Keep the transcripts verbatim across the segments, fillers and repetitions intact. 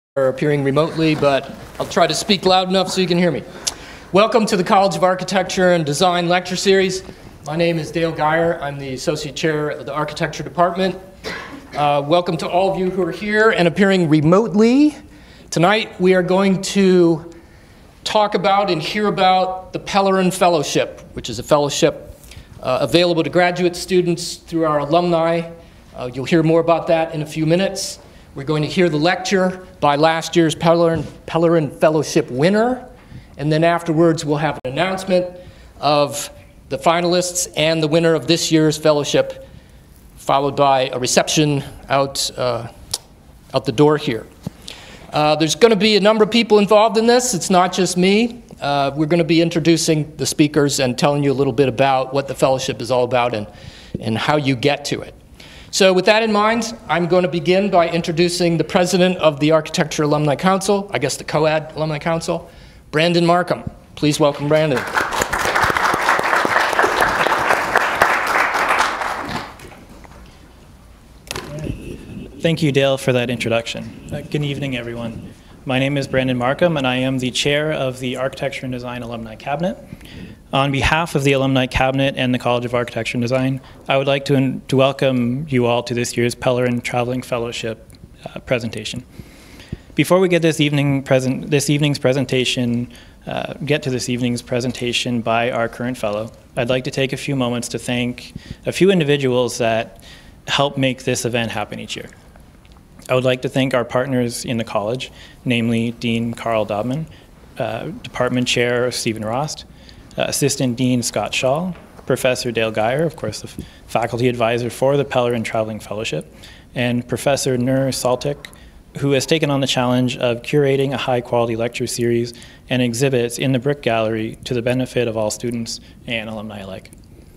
are appearing remotely, but I'll try to speak loud enough so you can hear me. Welcome to the College of Architecture and Design lecture series. My name is Dale Geyer. I'm the Associate Chair of the Architecture Department. Uh, welcome to all of you who are here and appearing remotely. Tonight we are going to talk about and hear about the Pellerin Fellowship, which is a fellowship uh, available to graduate students through our alumni. Uh, you'll hear more about that in a few minutes. We're going to hear the lecture by last year's Pellerin, Pellerin Fellowship winner, and then afterwards we'll have an announcement of the finalists and the winner of this year's fellowship, followed by a reception out, uh, out the door here. Uh, there's going to be a number of people involved in this. It's not just me. Uh, we're going to be introducing the speakers and telling you a little bit about what the fellowship is all about and, and how you get to it. So with that in mind, I'm going to begin by introducing the president of the Architecture Alumni Council, I guess the CoAD Alumni Council, Brandon Markham. Please welcome Brandon. Thank you, Dale, for that introduction. Uh, good evening, everyone. My name is Brandon Markham, and I am the chair of the Architecture and Design Alumni Cabinet. On behalf of the Alumni Cabinet and the College of Architecture and Design, I would like to, to welcome you all to this year's Pellerin Traveling Fellowship uh, presentation. Before we get this evening present, this evening's presentation, uh, get to this evening's presentation by our current fellow, I'd like to take a few moments to thank a few individuals that help make this event happen each year. I would like to thank our partners in the college, namely Dean Carl Dobman, uh, Department Chair Stephen Rost, uh, Assistant Dean Scott Shaw, Professor Dale Geyer, of course the faculty advisor for the Pellerin Traveling Fellowship, and Professor Nur Saltik, who has taken on the challenge of curating a high-quality lecture series and exhibits in the Brick Gallery to the benefit of all students and alumni alike.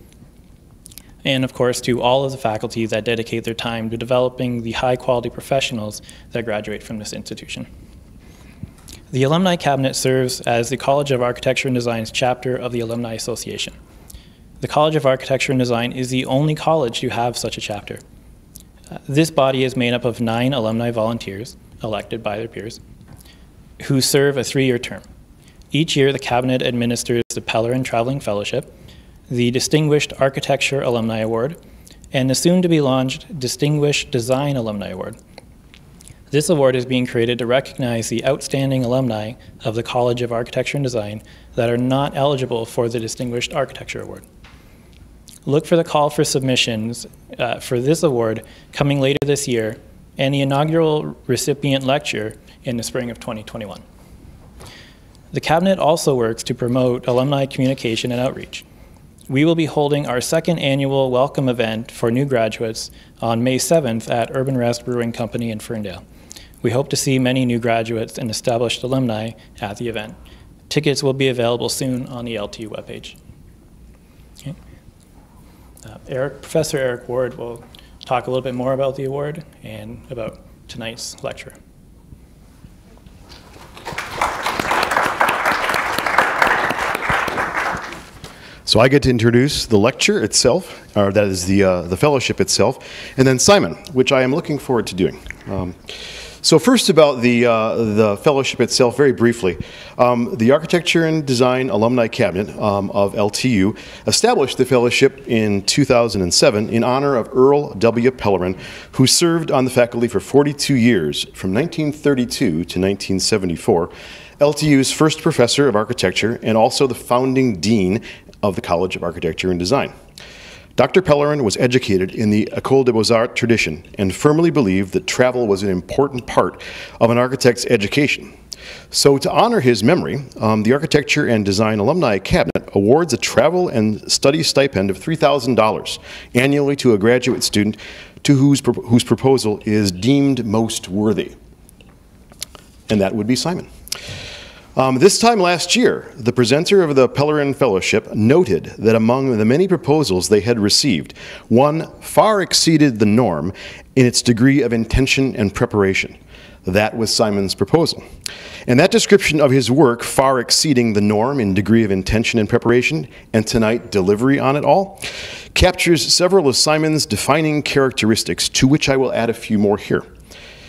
And of course, to all of the faculty that dedicate their time to developing the high-quality professionals that graduate from this institution. The Alumni Cabinet serves as the College of Architecture and Design's chapter of the Alumni Association. The College of Architecture and Design is the only college to have such a chapter. Uh, this body is made up of nine alumni volunteers, elected by their peers, who serve a three-year term. Each year, the Cabinet administers the Pellerin Traveling Fellowship, the Distinguished Architecture Alumni Award, and the soon-to-be-launched Distinguished Design Alumni Award. This award is being created to recognize the outstanding alumni of the College of Architecture and Design that are not eligible for the Distinguished Architecture Award. Look for the call for submissions uh, for this award coming later this year and the inaugural recipient lecture in the spring of twenty twenty-one. The Cabinet also works to promote alumni communication and outreach. We will be holding our second annual welcome event for new graduates on May seventh at Urban Rest Brewing Company in Ferndale. We hope to see many new graduates and established alumni at the event. Tickets will be available soon on the L T U webpage. Okay. Uh, Eric, Professor Eric Ward will talk a little bit more about the award and about tonight's lecture. So I get to introduce the lecture itself, or that is the, uh, the fellowship itself, and then Simon, which I am looking forward to doing. Um, so first about the, uh, the fellowship itself, very briefly. Um, the Architecture and Design Alumni Cabinet um, of L T U established the fellowship in two thousand seven in honor of Earl W. Pellerin, who served on the faculty for forty-two years, from nineteen thirty-two to nineteen seventy-four, L T U's first professor of architecture and also the founding dean of the College of Architecture and Design. Doctor Pellerin was educated in the École des Beaux-Arts tradition and firmly believed that travel was an important part of an architect's education. So to honor his memory, um, the Architecture and Design Alumni Cabinet awards a travel and study stipend of three thousand dollars annually to a graduate student to whose, pro whose proposal is deemed most worthy. And that would be Simon. Um, this time last year, the presenter of the Pellerin Fellowship noted that among the many proposals they had received, one far exceeded the norm in its degree of intention and preparation. That was Simon's proposal. And that description of his work far exceeding the norm in degree of intention and preparation, and tonight delivery on it all, captures several of Simon's defining characteristics, to which I will add a few more here.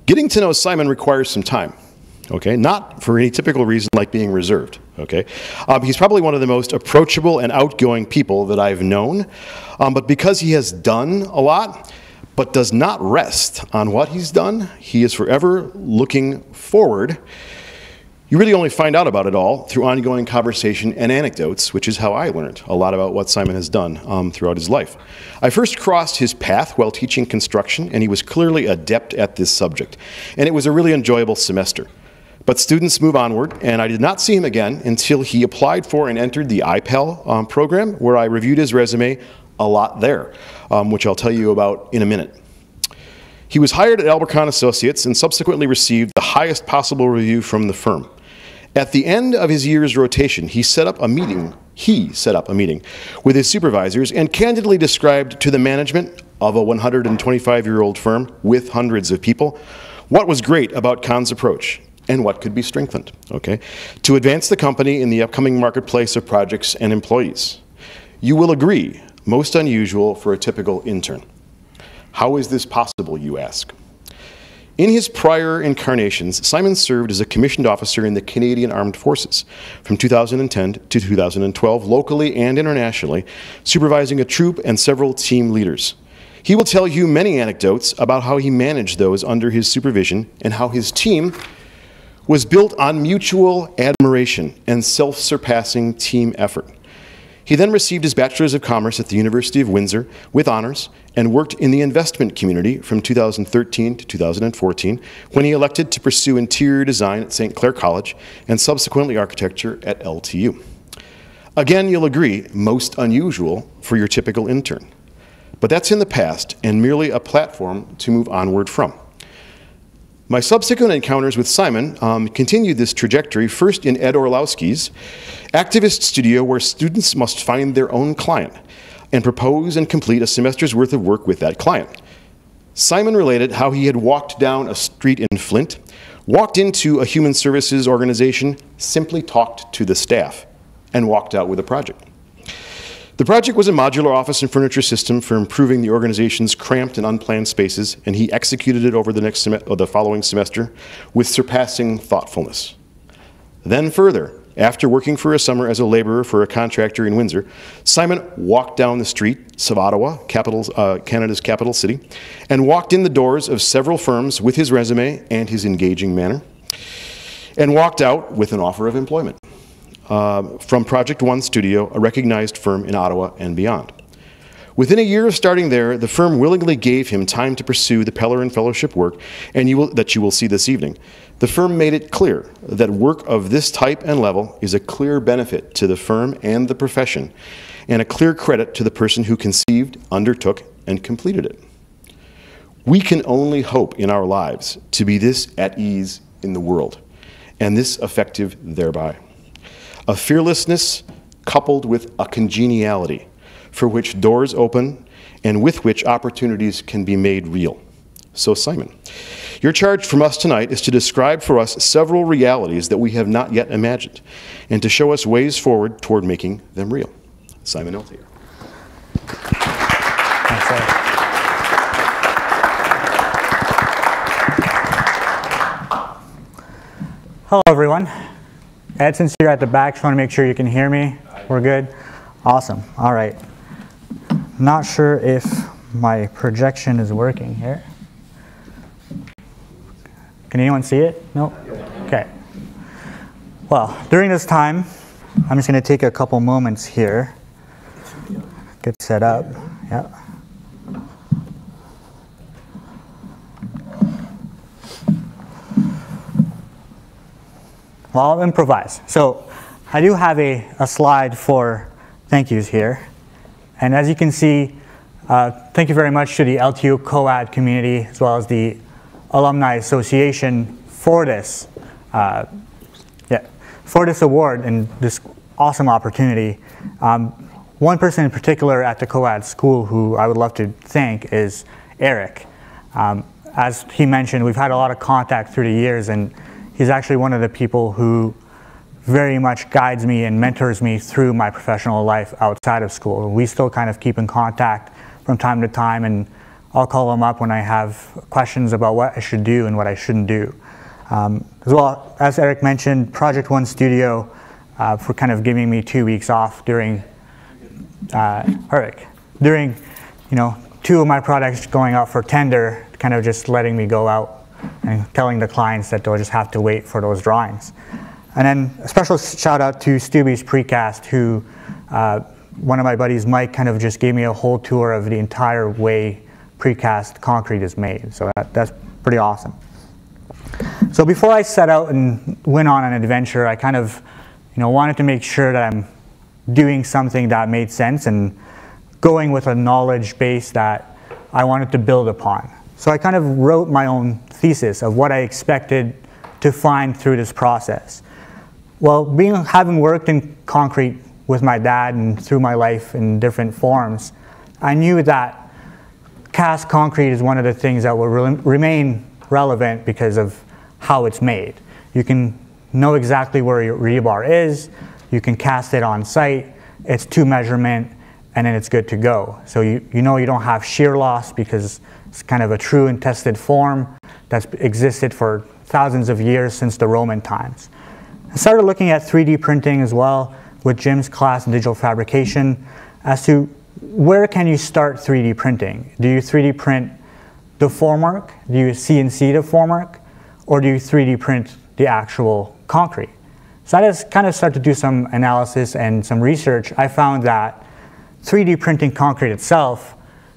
Getting to know Simon requires some time, okay? Not for any typical reason like being reserved, okay? Um, he's probably one of the most approachable and outgoing people that I've known, um, but because he has done a lot, but does not rest on what he's done, he is forever looking forward. You really only find out about it all through ongoing conversation and anecdotes, which is how I learned a lot about what Simon has done um, throughout his life. I first crossed his path while teaching construction, and he was clearly adept at this subject. And it was a really enjoyable semester. But students move onward, and I did not see him again until he applied for and entered the I P E L um, program, where I reviewed his resume a lot there, um, which I'll tell you about in a minute. He was hired at Albercon Associates and subsequently received the highest possible review from the firm. At the end of his year's rotation, he set up a meeting, he set up a meeting with his supervisors and candidly described to the management of a one hundred twenty-five-year-old firm with hundreds of people what was great about Khan's approach and what could be strengthened, okay, to advance the company in the upcoming marketplace of projects and employees. You will agree, most unusual for a typical intern. How is this possible, you ask? In his prior incarnations, Simon served as a commissioned officer in the Canadian Armed Forces from two thousand ten to two thousand twelve, locally and internationally, supervising a troop and several team leaders. He will tell you many anecdotes about how he managed those under his supervision and how his team was built on mutual admiration and self-surpassing team effort. He then received his Bachelor's of Commerce at the University of Windsor with honors and worked in the investment community from two thousand thirteen to two thousand fourteen when he elected to pursue interior design at Saint Clair College and subsequently architecture at L T U. Again, you'll agree, most unusual for your typical intern. But that's in the past and merely a platform to move onward from. My subsequent encounters with Simon um, continued this trajectory, first in Ed Orlowski's activist studio, where students must find their own client and propose and complete a semester's worth of work with that client. Simon related how he had walked down a street in Flint, walked into a human services organization, simply talked to the staff, and walked out with a project. The project was a modular office and furniture system for improving the organization's cramped and unplanned spaces, and he executed it over the next sem- or the following semester with surpassing thoughtfulness. Then further, after working for a summer as a laborer for a contractor in Windsor, Simon walked down the streets of Ottawa, capital, uh, Canada's capital city, and walked in the doors of several firms with his resume and his engaging manner, and walked out with an offer of employment. Uh, from Project One Studio, a recognized firm in Ottawa and beyond. Within a year of starting there, the firm willingly gave him time to pursue the Pellerin Fellowship work and you will, that you will see this evening. The firm made it clear that work of this type and level is a clear benefit to the firm and the profession, and a clear credit to the person who conceived, undertook, and completed it. We can only hope in our lives to be this at ease in the world, and this effective thereby. A fearlessness coupled with a congeniality for which doors open and with which opportunities can be made real. So Simon, your charge from us tonight is to describe for us several realities that we have not yet imagined and to show us ways forward toward making them real. Simon Eltayar. Hello everyone. Edson's here at the back. Just want to make sure you can hear me. We're good? Awesome. All right. Not sure if my projection is working here. Can anyone see it? No? Okay. Well, during this time, I'm just going to take a couple moments here. Get set up. Yep. Well, I'll improvise. So I do have a, a slide for thank yous here. And as you can see, uh, thank you very much to the L T U CoAD community as well as the Alumni Association for this, uh, yeah, for this award and this awesome opportunity. Um, one person in particular at the CoAD school who I would love to thank is Eric. Um, as he mentioned, we've had a lot of contact through the years, and he's actually one of the people who very much guides me and mentors me through my professional life outside of school. We still kind of keep in contact from time to time, and I'll call them up when I have questions about what I should do and what I shouldn't do. Um, as well, as Eric mentioned, Project One Studio uh, for kind of giving me two weeks off during, uh, Eric, during, you know, two of my products going out for tender, kind of just letting me go out and telling the clients that they'll just have to wait for those drawings. And then a special shout out to Stubby's Precast, who uh, one of my buddies, Mike, kind of just gave me a whole tour of the entire way precast concrete is made. So that, that's pretty awesome. So before I set out and went on an adventure, I kind of, you know, wanted to make sure that I'm doing something that made sense and going with a knowledge base that I wanted to build upon. So I kind of wrote my own thesis of what I expected to find through this process. Well, being, having worked in concrete with my dad and through my life in different forms, I knew that cast concrete is one of the things that will re remain relevant because of how it's made. You can know exactly where your rebar is, you can cast it on site, it's to measurement, and then it's good to go. So you, you know you don't have shear loss because it's kind of a true and tested form that's existed for thousands of years since the Roman times. I started looking at three D printing as well with Jim's class in digital fabrication as to where can you start three D printing? Do you three D print the formwork? Do you C N C the formwork? Or do you three D print the actual concrete? So I just kind of started to do some analysis and some research. I found that three D printing concrete itself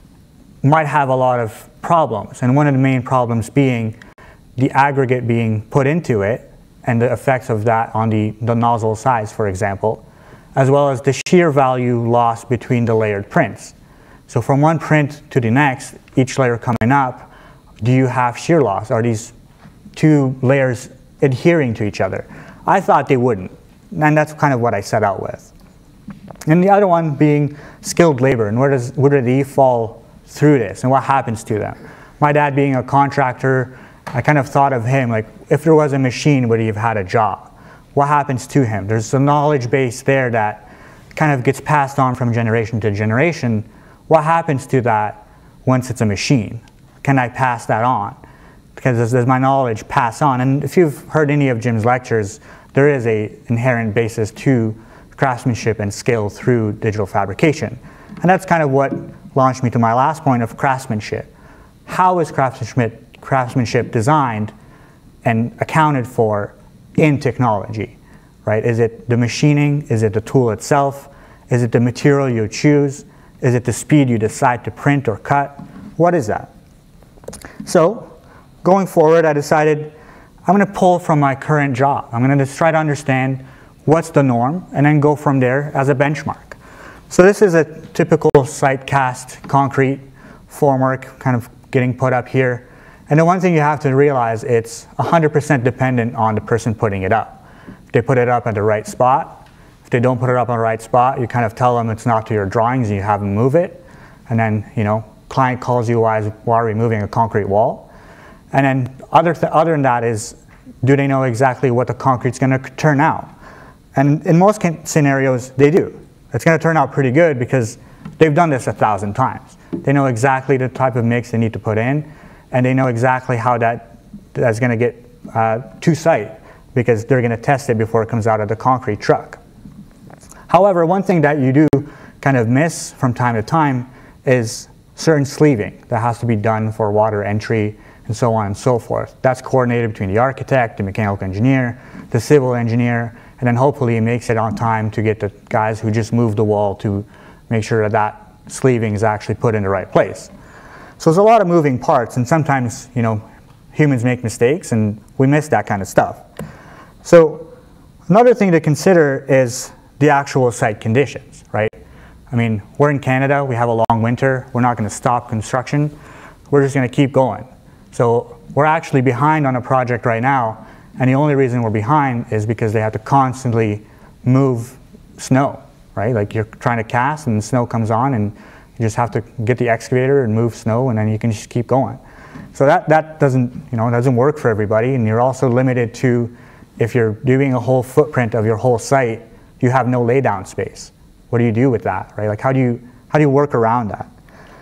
might have a lot of problems. And one of the main problems being the aggregate being put into it and the effects of that on the, the nozzle size, for example, as well as the shear value lost between the layered prints. So from one print to the next, each layer coming up, do you have shear loss? Are these two layers adhering to each other? I thought they wouldn't, and that's kind of what I set out with. And the other one being skilled labor, and where does where do they fall through this, and what happens to them? My dad being a contractor, I kind of thought of him like, if there was a machine, would he have had a job? What happens to him? There's a knowledge base there that kind of gets passed on from generation to generation. What happens to that once it's a machine? Can I pass that on? Because does, does my knowledge pass on? And if you've heard any of Jim's lectures, there is an inherent basis to craftsmanship and skill through digital fabrication. And that's kind of what launched me to my last point of craftsmanship. How is craftsmanship, craftsmanship designed and accounted for in technology, right? Is it the machining? Is it the tool itself? Is it the material you choose? Is it the speed you decide to print or cut? What is that? So going forward, I decided I'm going to pull from my current job. I'm going to just try to understand what's the norm and then go from there as a benchmark. So this is a typical site cast concrete formwork kind of getting put up here. And the one thing you have to realize, it's one hundred percent dependent on the person putting it up. If they put it up at the right spot, if they don't put it up on the right spot, you kind of tell them it's not to your drawings and you have them move it. And then, you know, client calls you while removing a concrete wall. And then other, th other than that is, do they know exactly what the concrete's going to turn out? And in most scenarios, they do. It's going to turn out pretty good because they've done this a thousand times. They know exactly the type of mix they need to put in, and they know exactly how that that's going to get uh, to site because they're going to test it before it comes out of the concrete truck. However, one thing that you do kind of miss from time to time is certain sleeving that has to be done for water entry and so on and so forth. That's coordinated between the architect, the mechanical engineer, the civil engineer, and then hopefully it makes it on time to get the guys who just moved the wall to make sure that that sleeving is actually put in the right place. So there's a lot of moving parts, and sometimes, you know, humans make mistakes and we miss that kind of stuff. So another thing to consider is the actual site conditions, right? I mean, we're in Canada, we have a long winter, we're not going to stop construction, we're just going to keep going. So we're actually behind on a project right now, and the only reason we're behind is because they have to constantly move snow, right? Like you're trying to cast and the snow comes on and you just have to get the excavator and move snow and then you can just keep going. So that, that doesn't, you know, doesn't work for everybody, and you're also limited to, if you're doing a whole footprint of your whole site, you have no laydown space. What do you do with that, right? Like how do you, how do you work around that?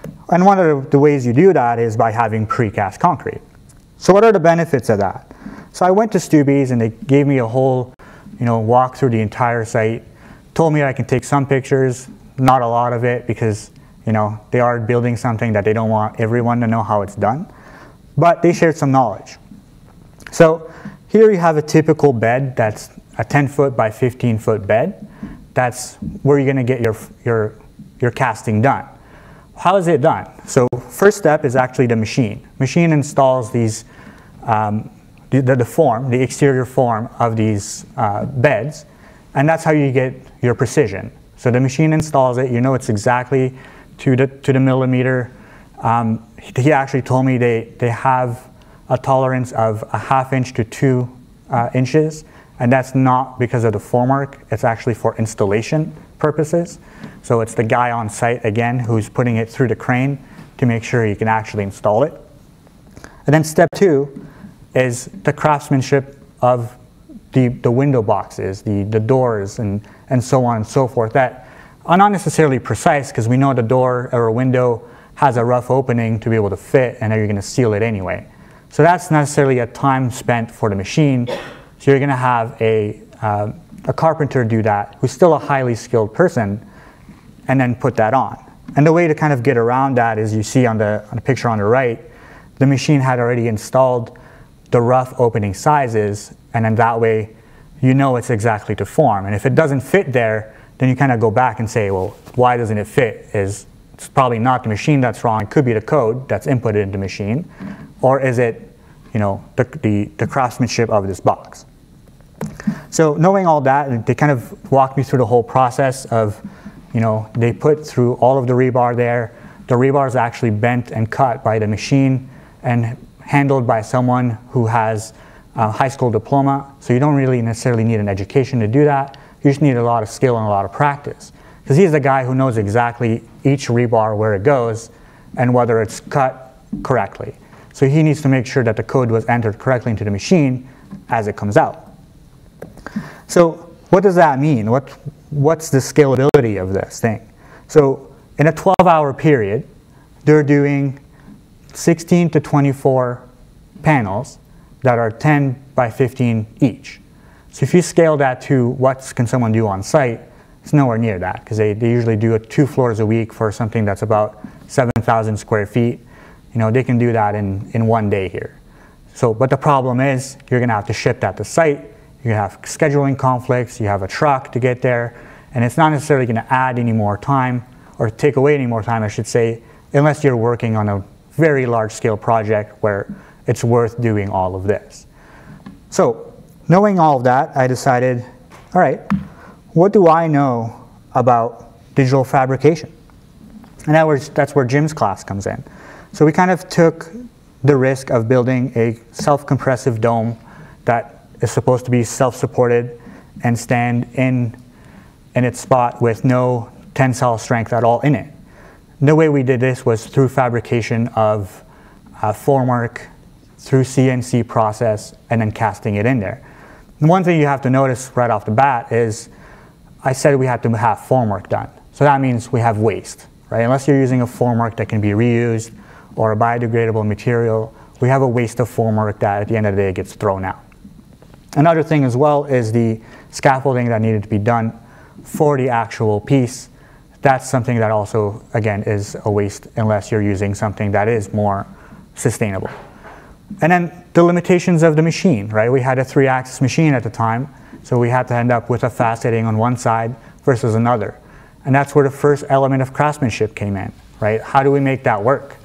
And one of the ways you do that is by having precast concrete. So what are the benefits of that? So I went to Stubbe's and they gave me a whole, you know, walk through the entire site, told me I can take some pictures, not a lot of it because, you know, they are building something that they don't want everyone to know how it's done. But they shared some knowledge. So here you have a typical bed that's a ten foot by fifteen foot bed. That's where you're gonna get your, your, your casting done. How is it done? So first step is actually the machine. Machine installs these, um, the, the form, the exterior form of these uh, beds, and that's how you get your precision. So the machine installs it, you know it's exactly to the, to the millimeter. Um, he actually told me they, they have a tolerance of a half inch to two uh, inches, and that's not because of the formwork, it's actually for installation purposes. So it's the guy on site, again, who's putting it through the crane to make sure he can actually install it. And then step two is the craftsmanship of the, the window boxes, the, the doors, and, and so on and so forth, that are not necessarily precise because we know the door or a window has a rough opening to be able to fit, and then you're going to seal it anyway. So that's necessarily a time spent for the machine. So you're going to have a, uh, a carpenter do that, who's still a highly skilled person, and then put that on. And the way to kind of get around that is you see on the, on the picture on the right, the machine had already installed the rough opening sizes, and then that way you know it's exactly to form. And if it doesn't fit there, then you kind of go back and say, well, why doesn't it fit? Is it's probably not the machine that's wrong, it could be the code that's inputted into the machine, or is it, you know, the, the, the craftsmanship of this box. So knowing all that, they kind of walked me through the whole process of, you know, they put through all of the rebar there. The rebar is actually bent and cut by the machine and handled by someone who has a high school diploma. So you don't really necessarily need an education to do that. You just need a lot of skill and a lot of practice. Because he's the guy who knows exactly each rebar where it goes and whether it's cut correctly. So he needs to make sure that the code was entered correctly into the machine as it comes out. So what does that mean? What, what's the scalability of this thing? So in a twelve hour period, they're doing sixteen to twenty-four panels that are ten by fifteen each. So if you scale that to what can someone do on site, it's nowhere near that, because they, they usually do it two floors a week for something that's about seven thousand square feet. You know, they can do that in, in one day here. So, but the problem is, you're gonna have to ship that to site, you have scheduling conflicts, you have a truck to get there, and it's not necessarily gonna add any more time, or take away any more time, I should say, unless you're working on a very large scale project where it's worth doing all of this. So, knowing all of that, I decided, all right, what do I know about digital fabrication? And that was, that's where Jim's class comes in. So we kind of took the risk of building a self-compressive dome that is supposed to be self-supported and stand in, in its spot with no tensile strength at all in it. The way we did this was through fabrication of uh, formwork, through C N C process, and then casting it in there. And one thing you have to notice right off the bat is I said we had to have formwork done. So that means we have waste, right? Unless you're using a formwork that can be reused or a biodegradable material, we have a waste of formwork that at the end of the day gets thrown out. Another thing as well is the scaffolding that needed to be done for the actual piece. That's something that also, again, is a waste unless you're using something that is more sustainable. And then the limitations of the machine, right? We had a three axis machine at the time, so we had to end up with a faceting on one side versus another. And that's where the first element of craftsmanship came in, right? How do we make that work?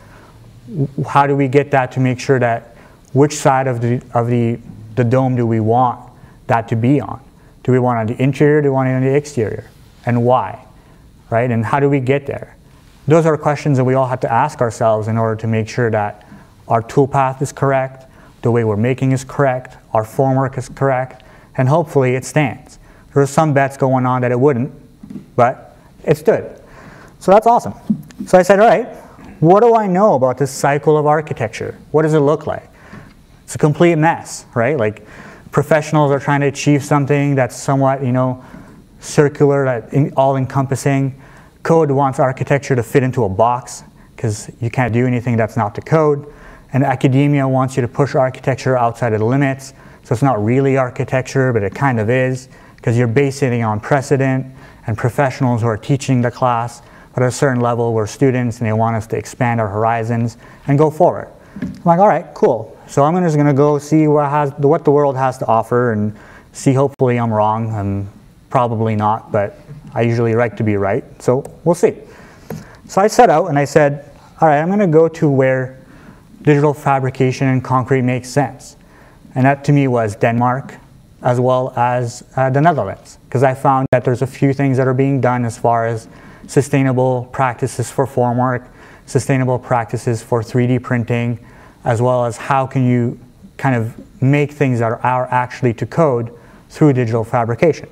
How do we get that to make sure that which side of the, of the, the dome do we want that to be on? Do we want it on the interior, do we want it on the exterior? And why, right? And how do we get there? Those are questions that we all have to ask ourselves in order to make sure that our toolpath is correct, the way we're making is correct, our formwork is correct, and hopefully it stands. There are some bets going on that it wouldn't, but it stood. So that's awesome. So I said, all right, what do I know about this cycle of architecture? What does it look like? It's a complete mess, right? Like professionals are trying to achieve something that's somewhat, you know, circular, that all-encompassing. CoAD wants architecture to fit into a box. because you can't do anything that's not to code. And academia wants you to push architecture outside of the limits. So it's not really architecture, but it kind of is, because you're basing it on precedent and professionals who are teaching the class. But at a certain level, we're students, and they want us to expand our horizons and go forward. I'm like, all right, cool. So I'm just going to go see what, has, what the world has to offer and see, hopefully I'm wrong. I'm probably not, but I usually like to be right. So we'll see. So I set out and I said, all right, I'm going to go to where digital fabrication and concrete makes sense. And that to me was Denmark, as well as uh, the Netherlands, because I found that there's a few things that are being done as far as sustainable practices for formwork, sustainable practices for three D printing, as well as how can you kind of make things that are, are actually to code through digital fabrication.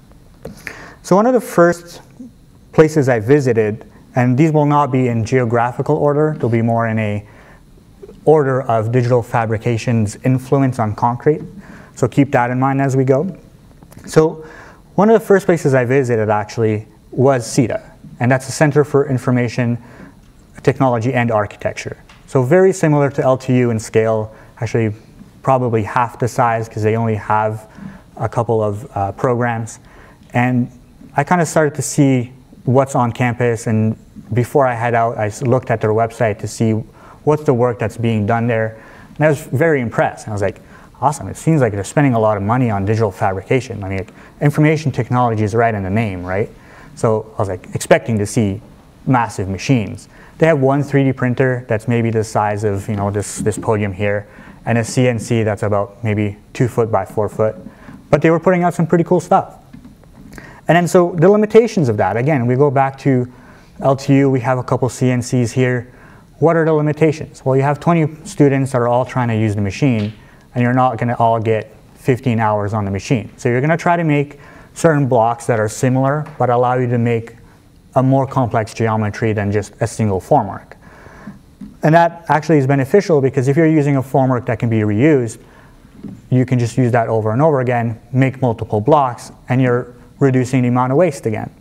So one of the first places I visited, and these will not be in geographical order, they'll be more in a order of digital fabrication's influence on concrete. So keep that in mind as we go. So one of the first places I visited actually was C E T A, and that's the Center for Information Technology and Architecture. So very similar to L T U in scale, actually probably half the size because they only have a couple of uh, programs. And I kind of started to see what's on campus, and before I head out, I looked at their website to see what's the work that's being done there. And I was very impressed. I was like, awesome, it seems like they're spending a lot of money on digital fabrication. I mean, information technology is right in the name, right? So I was like expecting to see massive machines. They have one three D printer that's maybe the size of, you know, this, this podium here, and a C N C that's about maybe two foot by four foot. But they were putting out some pretty cool stuff. And then so the limitations of that, again, we go back to L T U, we have a couple C N Cs here. What are the limitations? Well, you have twenty students that are all trying to use the machine, and you're not gonna all get fifteen hours on the machine. So you're gonna try to make certain blocks that are similar, but allow you to make a more complex geometry than just a single formwork. And that actually is beneficial because if you're using a formwork that can be reused, you can just use that over and over again, make multiple blocks, and you're reducing the amount of waste again.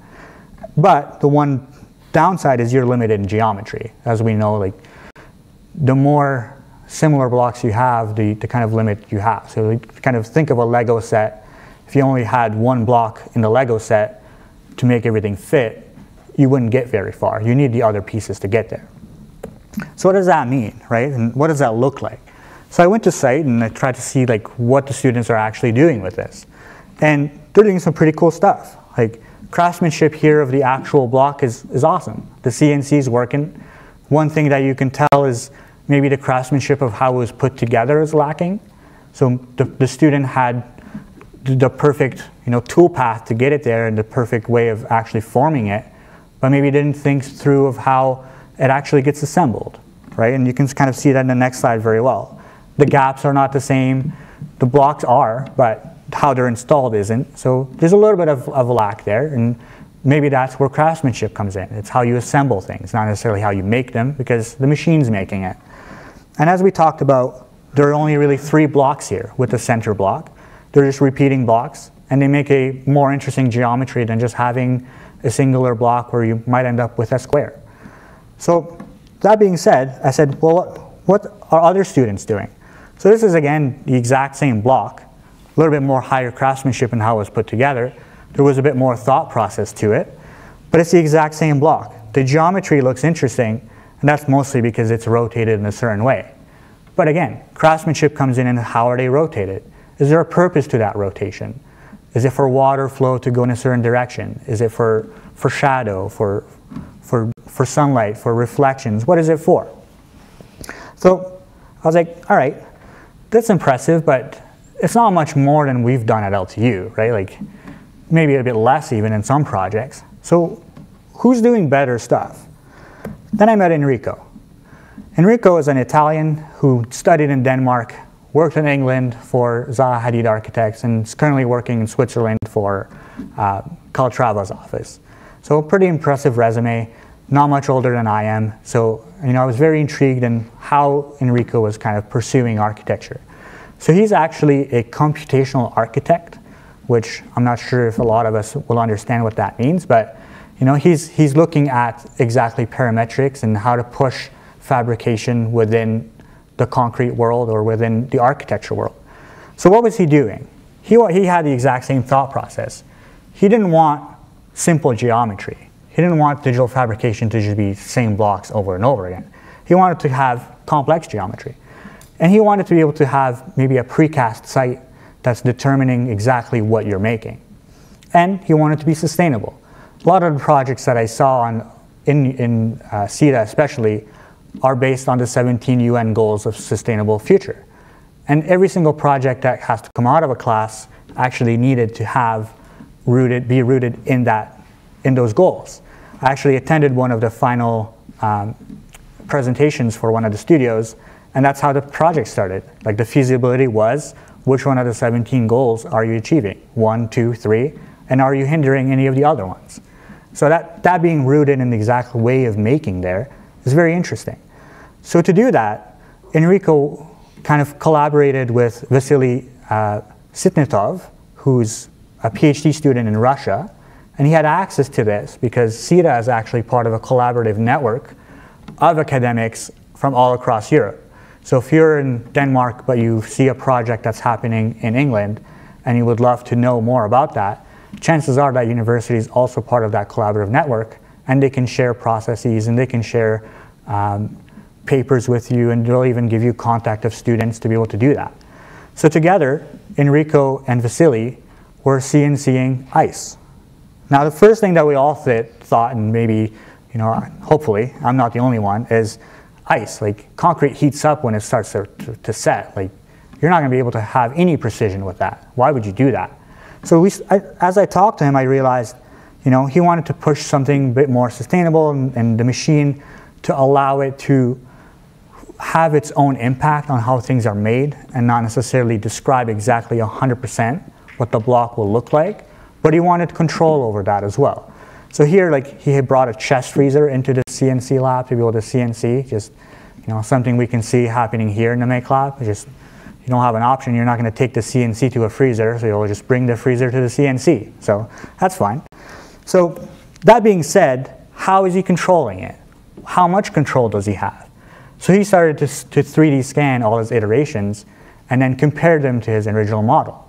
But the one downside is you're limited in geometry. As we know, like the more similar blocks you have, the, the kind of limit you have. So kind of think of a Lego set. If you only had one block in the Lego set to make everything fit, you wouldn't get very far. You need the other pieces to get there. So what does that mean, right? And what does that look like? So I went to site and I tried to see like what the students are actually doing with this. And they're doing some pretty cool stuff. Like craftsmanship here of the actual block is, is awesome. The C N C is working. One thing that you can tell is maybe the craftsmanship of how it was put together is lacking. So the, the student had the perfect, you know, tool path to get it there and the perfect way of actually forming it, but maybe didn't think through of how it actually gets assembled, right? And you can kind of see that in the next slide very well. The gaps are not the same. The blocks are, but how they're installed isn't. So there's a little bit of, of lack there, and maybe that's where craftsmanship comes in. It's how you assemble things, not necessarily how you make them, because the machine's making it. And as we talked about, there are only really three blocks here with the center block. They're just repeating blocks, and they make a more interesting geometry than just having a singular block where you might end up with a square. So that being said, I said, well, what, what are other students doing? So this is, again, the exact same block, a little bit more higher craftsmanship in how it was put together. There was a bit more thought process to it, but it's the exact same block. The geometry looks interesting, and that's mostly because it's rotated in a certain way. But again, craftsmanship comes in and how are they rotated? Is there a purpose to that rotation? Is it for water flow to go in a certain direction? Is it for, for shadow, for, for, for sunlight, for reflections? What is it for? So I was like, all right, that's impressive, but it's not much more than we've done at L T U, right? Like maybe a bit less even in some projects. So who's doing better stuff? Then I met Enrico. Enrico is an Italian who studied in Denmark, worked in England for Zaha Hadid Architects, and is currently working in Switzerland for uh, Calatrava's office. So a pretty impressive resume, not much older than I am. So you know, I was very intrigued in how Enrico was kind of pursuing architecture. So he's actually a computational architect, which I'm not sure if a lot of us will understand what that means, but You know, he's, he's looking at exactly parametrics and how to push fabrication within the concrete world or within the architecture world. So what was he doing? He, he had the exact same thought process. He didn't want simple geometry. He didn't want digital fabrication to just be same blocks over and over again. He wanted to have complex geometry. And he wanted to be able to have maybe a precast site that's determining exactly what you're making. And he wanted to be sustainable. A lot of the projects that I saw on, in, in uh, C E D A especially are based on the seventeen U N goals of sustainable future. And every single project that has to come out of a class actually needed to have rooted, be rooted in that, in those goals. I actually attended one of the final um, presentations for one of the studios, and that's how the project started. Like the feasibility was, which one of the seventeen goals are you achieving? One, two, three, and are you hindering any of the other ones? So that, that being rooted in the exact way of making there is very interesting. So to do that, Enrico kind of collaborated with Vasily uh, Sitnitov, who's a PhD student in Russia, and he had access to this because C E D A is actually part of a collaborative network of academics from all across Europe. So if you're in Denmark but you see a project that's happening in England and you would love to know more about that, chances are that university is also part of that collaborative network, and they can share processes and they can share um, papers with you, and they'll even give you contact of students to be able to do that. So together, Enrico and Vasily were CNCing ice. Now the first thing that we all th thought, and maybe, you know, hopefully I'm not the only one, is ice. Like concrete heats up when it starts to, to, to set. Like you're not going to be able to have any precision with that. Why would you do that? So we, I, as I talked to him, I realized, you know, he wanted to push something a bit more sustainable, and, and the machine to allow it to have its own impact on how things are made and not necessarily describe exactly one hundred percent what the block will look like, but he wanted control over that as well. So here, like, he had brought a chest freezer into the C N C lab to be able to C N C, just, you know, something we can see happening here in the Make Lab. It's just, you don't have an option. You're not going to take the C N C to a freezer, so you'll just bring the freezer to the C N C. So that's fine. So that being said, how is he controlling it? How much control does he have? So he started to, to three D scan all his iterations and then compared them to his original model.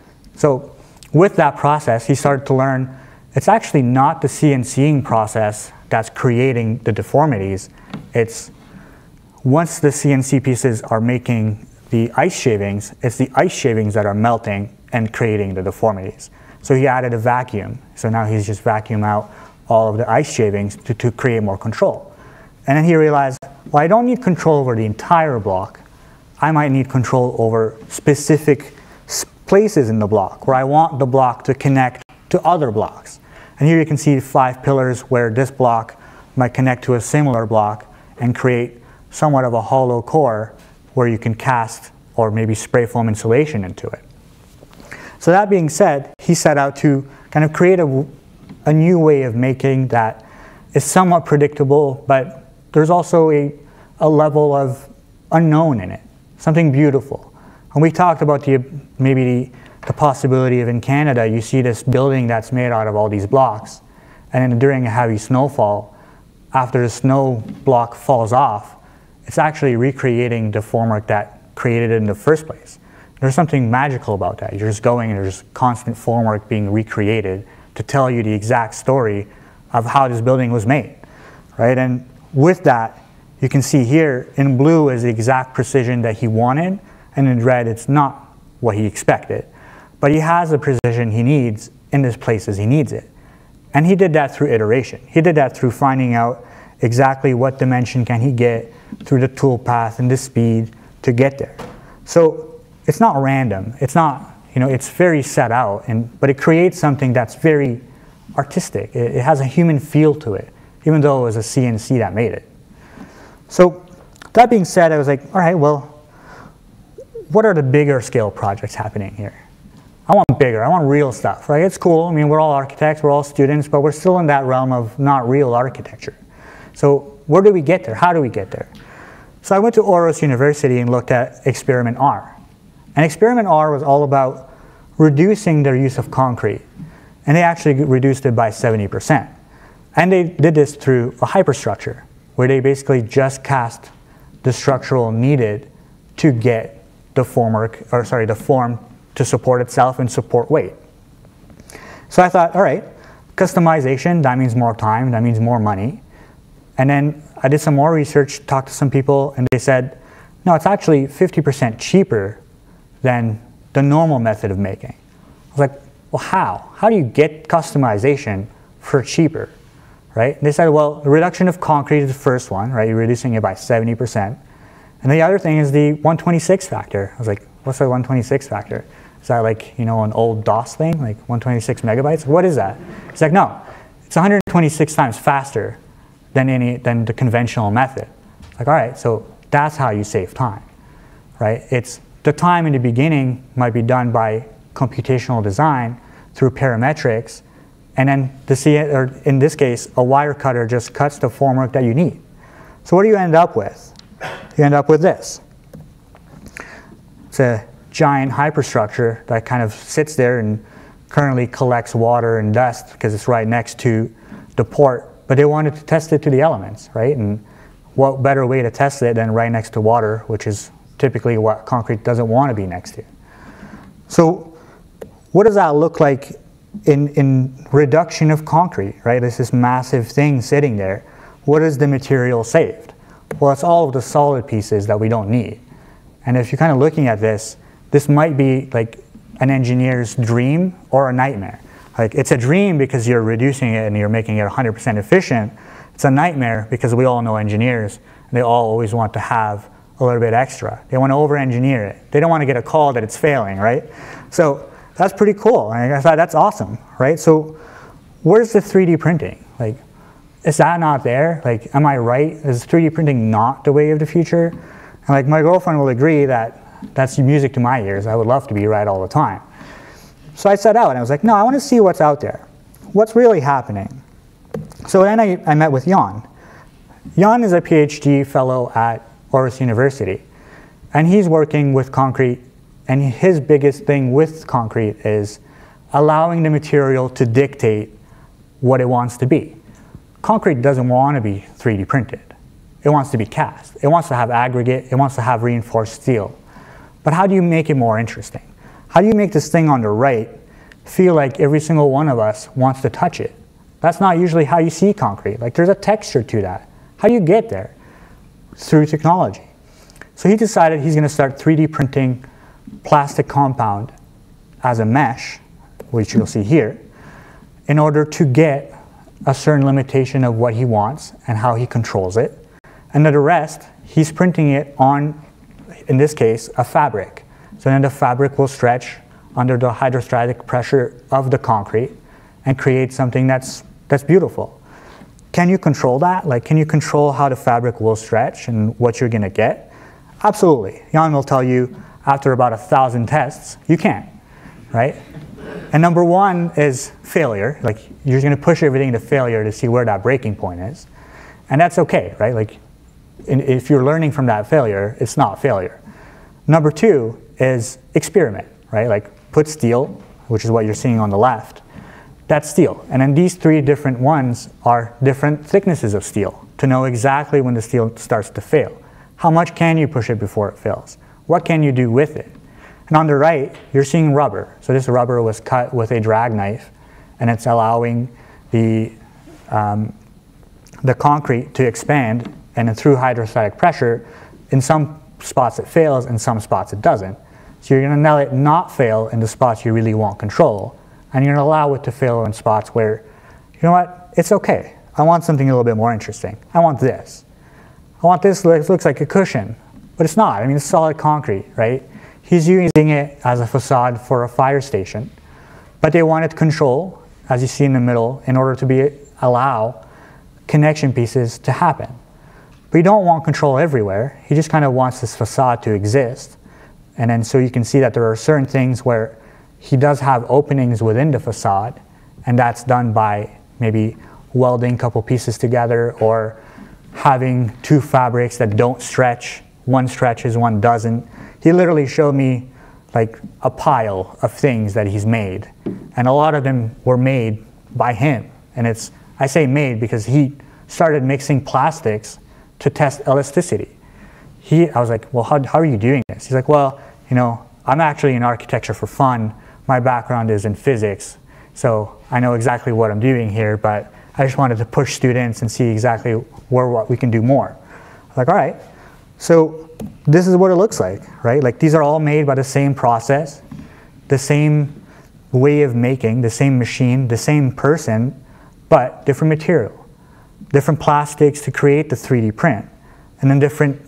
So with that process, he started to learn it's actually not the CNCing process that's creating the deformities. It's once the C N C pieces are making the ice shavings, it's the ice shavings that are melting and creating the deformities. So he added a vacuum. So now he's just vacuum out all of the ice shavings to, to create more control. And then he realized, well, I don't need control over the entire block. I might need control over specific places in the block where I want the block to connect to other blocks. And here you can see five pillars where this block might connect to a similar block and create somewhat of a hollow core where you can cast or maybe spray foam insulation into it. So that being said, he set out to kind of create a, a new way of making that is somewhat predictable, but there's also a, a level of unknown in it, something beautiful. And we talked about the, maybe the, the possibility of in Canada, you see this building that's made out of all these blocks, and then during a heavy snowfall, after the snow block falls off, it's actually recreating the formwork that created it in the first place. There's something magical about that. You're just going and there's constant formwork being recreated to tell you the exact story of how this building was made, right? And with that, you can see here in blue is the exact precision that he wanted, and in red it's not what he expected. But he has the precision he needs in the places he needs it. And he did that through iteration. He did that through finding out exactly what dimension can he get through the tool path and the speed to get there. So it's not random. It's not, you know, it's very set out, and, but it creates something that's very artistic. It, it has a human feel to it, even though it was a C N C that made it. So that being said, I was like, all right, well, what are the bigger scale projects happening here? I want bigger, I want real stuff, right? It's cool, I mean, we're all architects, we're all students, but we're still in that realm of not real architecture. So where do we get there? How do we get there? So I went to Aarhus University and looked at Experiment R. And Experiment R was all about reducing their use of concrete. And they actually reduced it by seventy percent. And they did this through a hyperstructure, where they basically just cast the structural needed to get the formwork, or sorry, the form to support itself and support weight. So I thought, all right, customization, that means more time, that means more money. And then I did some more research, talked to some people, and they said, no, it's actually fifty percent cheaper than the normal method of making. I was like, well, how? How do you get customization for cheaper, right? And they said, well, the reduction of concrete is the first one, right? You're reducing it by seventy percent. And the other thing is the one twenty-six factor. I was like, what's the one twenty-six factor? Is that like, you know, an old DOS thing, like one twenty-six megabytes? What is that? It's like, no, it's one hundred twenty-six times faster than any than the conventional method. It's like, all right, so that's how you save time, right? It's the time in the beginning might be done by computational design through parametrics, and then the C, or in this case, a wire cutter just cuts the formwork that you need. So what do you end up with? You end up with this. It's a giant hyperstructure that kind of sits there and currently collects water and dust because it's right next to the port, but they wanted to test it to the elements, right? And what better way to test it than right next to water, which is typically what concrete doesn't want to be next to. So what does that look like in, in reduction of concrete, right? It's this massive thing sitting there. What is the material saved? Well, it's all of the solid pieces that we don't need. And if you're kind of looking at this, this might be like an engineer's dream or a nightmare. Like, it's a dream because you're reducing it and you're making it one hundred percent efficient. It's a nightmare because we all know engineers. They all always want to have a little bit extra. They want to over-engineer it. They don't want to get a call that it's failing, right? So that's pretty cool. And I thought that's awesome, right? So where's the three D printing? Like, is that not there? Like, am I right? Is three D printing not the way of the future? And like, my girlfriend will agree that that's music to my ears. I would love to be right all the time. So I set out and I was like, no, I want to see what's out there. What's really happening? So then I, I met with Jan. Jan is a PhD fellow at Aarhus University, and he's working with concrete, and his biggest thing with concrete is allowing the material to dictate what it wants to be. Concrete doesn't want to be three D printed. It wants to be cast. It wants to have aggregate. It wants to have reinforced steel. But how do you make it more interesting? How do you make this thing on the right feel like every single one of us wants to touch it? That's not usually how you see concrete. Like, there's a texture to that. How do you get there? Through technology. So he decided he's going to start three D printing plastic compound as a mesh, which you'll see here, in order to get a certain limitation of what he wants and how he controls it. And then the rest, he's printing it on, in this case, a fabric. So then the fabric will stretch under the hydrostatic pressure of the concrete and create something that's, that's beautiful. Can you control that? Like, can you control how the fabric will stretch and what you're going to get? Absolutely. Jan will tell you after about a thousand tests, you can, right? And number one is failure. Like, you're going to push everything to failure to see where that breaking point is. And that's okay, right? Like, in, if you're learning from that failure, it's not failure. Number two is experiment, right? Like, put steel, which is what you're seeing on the left. That's steel. And then these three different ones are different thicknesses of steel to know exactly when the steel starts to fail. How much can you push it before it fails? What can you do with it? And on the right, you're seeing rubber. So this rubber was cut with a drag knife, and it's allowing the, um, the concrete to expand, and then through hydrostatic pressure, in some spots it fails, in some spots it doesn't. So you're going to let it not fail in the spots you really want control, and you're going to allow it to fail in spots where, you know what, it's okay. I want something a little bit more interesting. I want this. I want this, it looks like a cushion, but it's not. I mean, it's solid concrete, right? He's using it as a facade for a fire station, but they wanted control, as you see in the middle, in order to be allow connection pieces to happen. But you don't want control everywhere. He just kind of wants this facade to exist. And then so you can see that there are certain things where he does have openings within the facade, and that's done by maybe welding a couple pieces together or having two fabrics that don't stretch. One stretches, one doesn't. He literally showed me like a pile of things that he's made, and a lot of them were made by him, and it's I say made because he started mixing plastics to test elasticity. He, I was like, well, how, how are you doing this? He's like, well, you know, I'm actually in architecture for fun. My background is in physics, so I know exactly what I'm doing here, but I just wanted to push students and see exactly where what we can do more. I was like, all right, so this is what it looks like, right? Like these are all made by the same process, the same way of making, the same machine, the same person, but different material, different plastics to create the three D print, and then different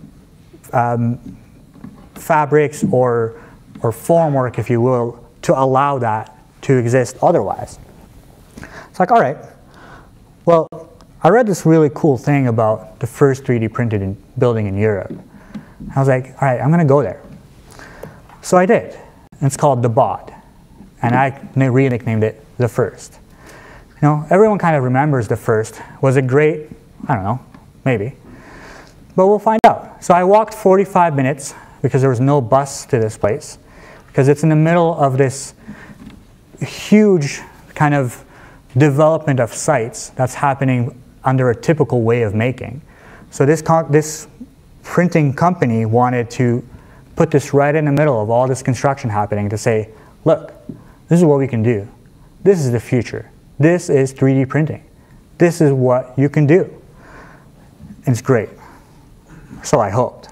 um, fabrics or, or formwork, if you will, to allow that to exist otherwise. It's like, all right, well, I read this really cool thing about the first three D printed in building in Europe. I was like, all right, I'm gonna go there. So I did, and it's called the B O D, and I re-nicknamed it the first. You know, everyone kind of remembers the first. Was it great? I don't know, maybe. But we'll find out. So I walked forty-five minutes because there was no bus to this place, because it's in the middle of this huge kind of development of sites that's happening under a typical way of making. So this, this printing company wanted to put this right in the middle of all this construction happening to say, look, this is what we can do. This is the future. This is three D printing. This is what you can do. And it's great. So I hoped.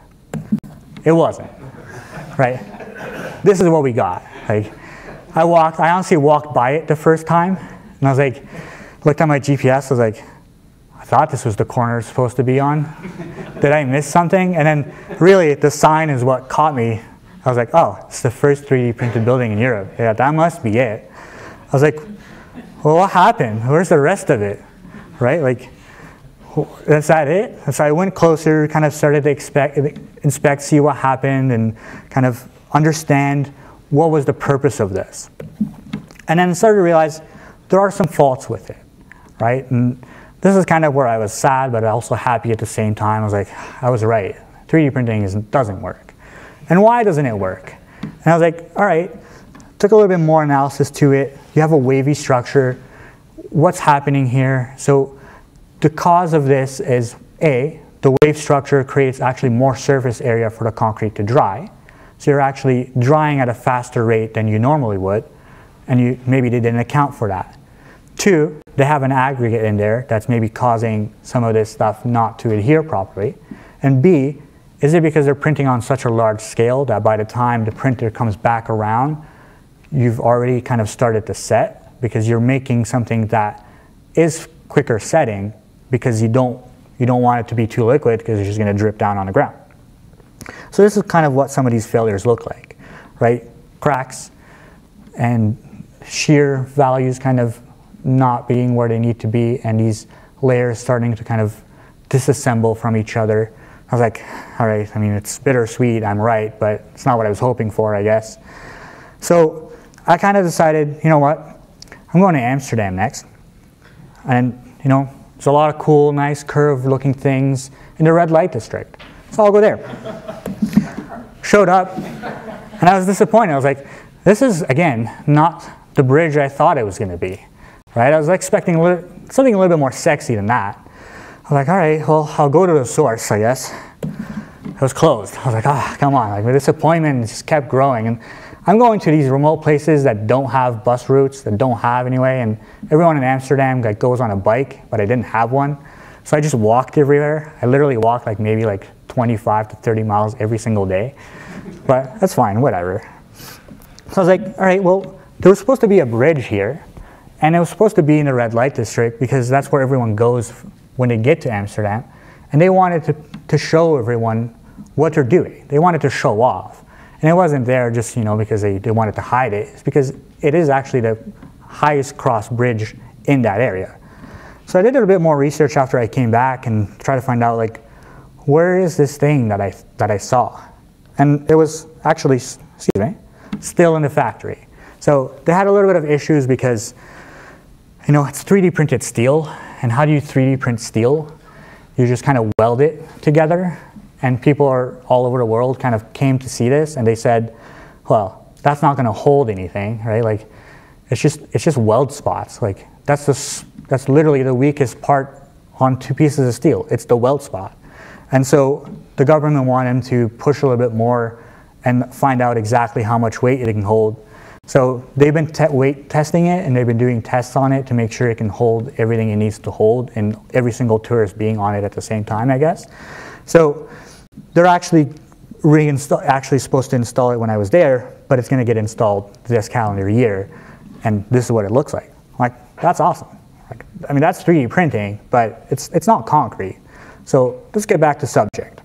It wasn't, right? This is what we got. Like, I walked, I honestly walked by it the first time, and I was like, looked at my G P S, I was like, I thought this was the corner it's supposed to be on. Did I miss something? And then really the sign is what caught me. I was like, oh, it's the first three D printed building in Europe. Yeah, that must be it. I was like, well, what happened? Where's the rest of it? Right? Like, is that it? So I went closer, kind of started to expect, inspect, see what happened, and kind of understand what was the purpose of this. And then started to realize there are some faults with it, right? And this is kind of where I was sad, but also happy at the same time. I was like, I was right. three D printing is, doesn't work. And why doesn't it work? And I was like, all right, took a little bit more analysis to it. You have a wavy structure. What's happening here? So the cause of this is, A, the wave structure creates actually more surface area for the concrete to dry. So you're actually drying at a faster rate than you normally would, and you, maybe they didn't account for that. Two, they have an aggregate in there that's maybe causing some of this stuff not to adhere properly. And B, is it because they're printing on such a large scale that by the time the printer comes back around, you've already kind of started to set, because you're making something that is quicker setting because you don't, you don't want it to be too liquid because it's just going to drip down on the ground. So this is kind of what some of these failures look like, right? Cracks and shear values kind of not being where they need to be, and these layers starting to kind of disassemble from each other. I was like, all right, I mean, it's bittersweet, I'm right, but it's not what I was hoping for, I guess. So I kind of decided, you know what, I'm going to Amsterdam next. And, you know, there's a lot of cool, nice, curved-looking things in the red light district. So I'll go there. Showed up, and I was disappointed. I was like, this is, again, not the bridge I thought it was going to be, right? I was expecting a little, something a little bit more sexy than that. I was like, all right, well, I'll go to the source, I guess. It was closed. I was like, ah, oh, come on. Like, the disappointment just kept growing. And I'm going to these remote places that don't have bus routes, that don't have anyway, and everyone in Amsterdam like, goes on a bike, but I didn't have one. So I just walked everywhere. I literally walked like maybe like twenty-five to thirty miles every single day. But that's fine, whatever. So I was like, all right, well, there was supposed to be a bridge here, and it was supposed to be in the red light district because that's where everyone goes when they get to Amsterdam. And they wanted to, to show everyone what they're doing. They wanted to show off. And it wasn't there just, you know, because they, they wanted to hide it. It's because it is actually the highest cross bridge in that area. So I did a bit more research after I came back and tried to find out, like, where is this thing that I, that I saw? And it was actually, excuse me, still in the factory. So they had a little bit of issues because, you know, it's three D printed steel. And how do you three D print steel? You just kind of weld it together. And people are all over the world kind of came to see this, and they said, well, that's not going to hold anything, right? Like, it's just, it's just weld spots. Like, that's just That's literally the weakest part on two pieces of steel. It's the weld spot. And so the government wanted him to push a little bit more and find out exactly how much weight it can hold. So they've been te weight testing it, and they've been doing tests on it to make sure it can hold everything it needs to hold, and every single tourist being on it at the same time, I guess. So they're actually reinstall actually supposed to install it when I was there, but it's going to get installed this calendar year, and this is what it looks like. Like, that's awesome. Like, I mean, that's three D printing, but it's it's not concrete. So let's get back to subject.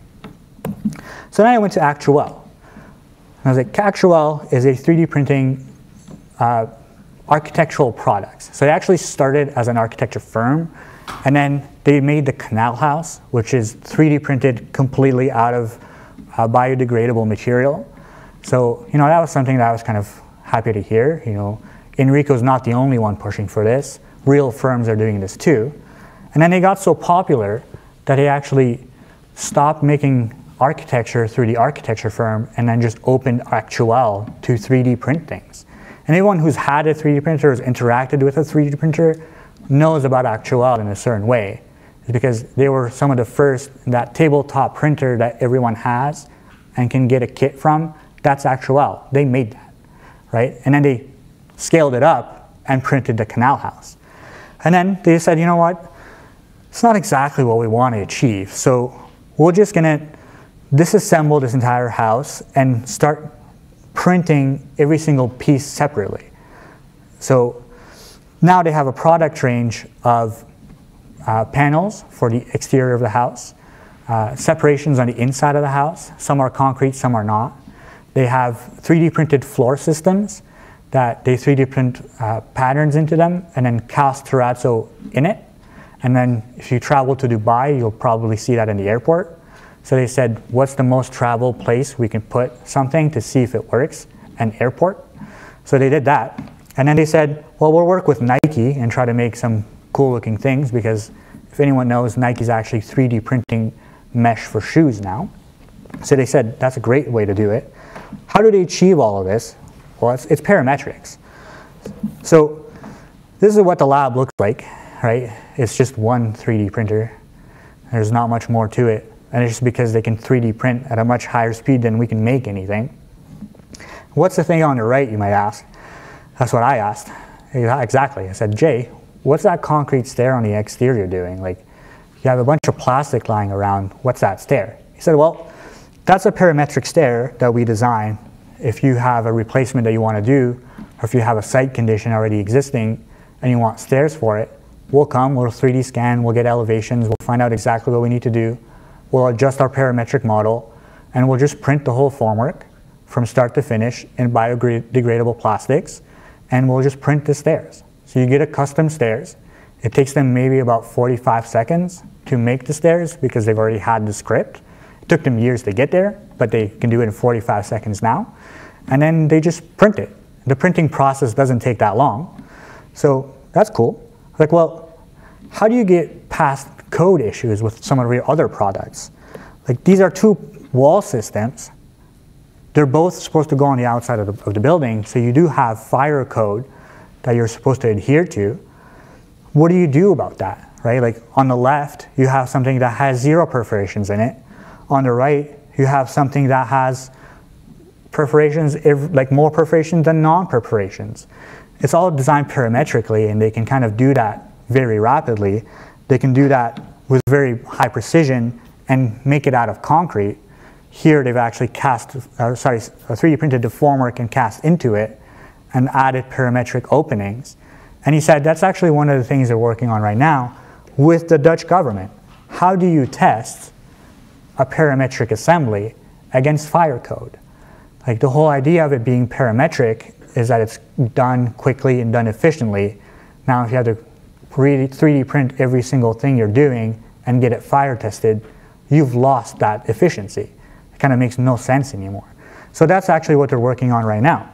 So then I went to Actuel. And I was like, Actuel is a three D printing uh, architectural products. So they actually started as an architecture firm, and then they made the Canal House, which is three D printed completely out of uh, biodegradable material. So, you know, that was something that I was kind of happy to hear. You know, Enrico's not the only one pushing for this. Real firms are doing this too. And then they got so popular that they actually stopped making architecture through the architecture firm and then just opened Actuel to three D print things. And anyone who's had a three D printer, has interacted with a three D printer, knows about Actuel in a certain way. It's because they were some of the first, that tabletop printer that everyone has and can get a kit from, that's Actuel. They made that, right? And then they scaled it up and printed the Canal House. And then they said, you know what? It's not exactly what we want to achieve. So we're just going to disassemble this entire house and start printing every single piece separately. So now they have a product range of uh, panels for the exterior of the house, uh, separations on the inside of the house. Some are concrete, some are not. They have three D printed floor systems that they three D print uh, patterns into them and then cast terrazzo in it. And then if you travel to Dubai, you'll probably see that in the airport. So they said, what's the most traveled place we can put something to see if it works? An airport. So they did that. And then they said, well, we'll work with Nike and try to make some cool looking things, because if anyone knows, Nike's actually three D printing mesh for shoes now. So they said, that's a great way to do it. How do they achieve all of this? Well, it's, it's parametrics. So this is what the lab looks like, right? It's just one three D printer. There's not much more to it. And it's just because they can three D print at a much higher speed than we can make anything. What's the thing on the right, you might ask? That's what I asked. Yeah, exactly. I said, Jay, what's that concrete stair on the exterior doing? Like, you have a bunch of plastic lying around. What's that stair? He said, well, that's a parametric stair that we design. If you have a replacement that you want to do, or if you have a site condition already existing and you want stairs for it, we'll come, we'll three D scan, we'll get elevations, we'll find out exactly what we need to do. We'll adjust our parametric model, and we'll just print the whole formwork from start to finish in biodegradable plastics, and we'll just print the stairs. So you get a custom stairs. It takes them maybe about forty-five seconds to make the stairs because they've already had the script. It took them years to get there, but they can do it in forty-five seconds now. And then they just print it. The printing process doesn't take that long. So that's cool. Like, well, how do you get past code issues with some of your other products? Like, these are two wall systems. They're both supposed to go on the outside of the, of the building, so you do have fire code that you're supposed to adhere to. What do you do about that, right? Like, on the left, you have something that has zero perforations in it. On the right, you have something that has perforations, like more perforations than non-perforations. It's all designed parametrically, and they can kind of do that very rapidly. They can do that with very high precision and make it out of concrete. Here they've actually cast, uh, sorry, three D printed the formwork and cast into it and added parametric openings. And he said that's actually one of the things they're working on right now with the Dutch government. How do you test a parametric assembly against fire code? Like, the whole idea of it being parametric is that it's done quickly and done efficiently. Now if you have to three D print every single thing you're doing and get it fire tested, you've lost that efficiency. It kind of makes no sense anymore. So that's actually what they're working on right now.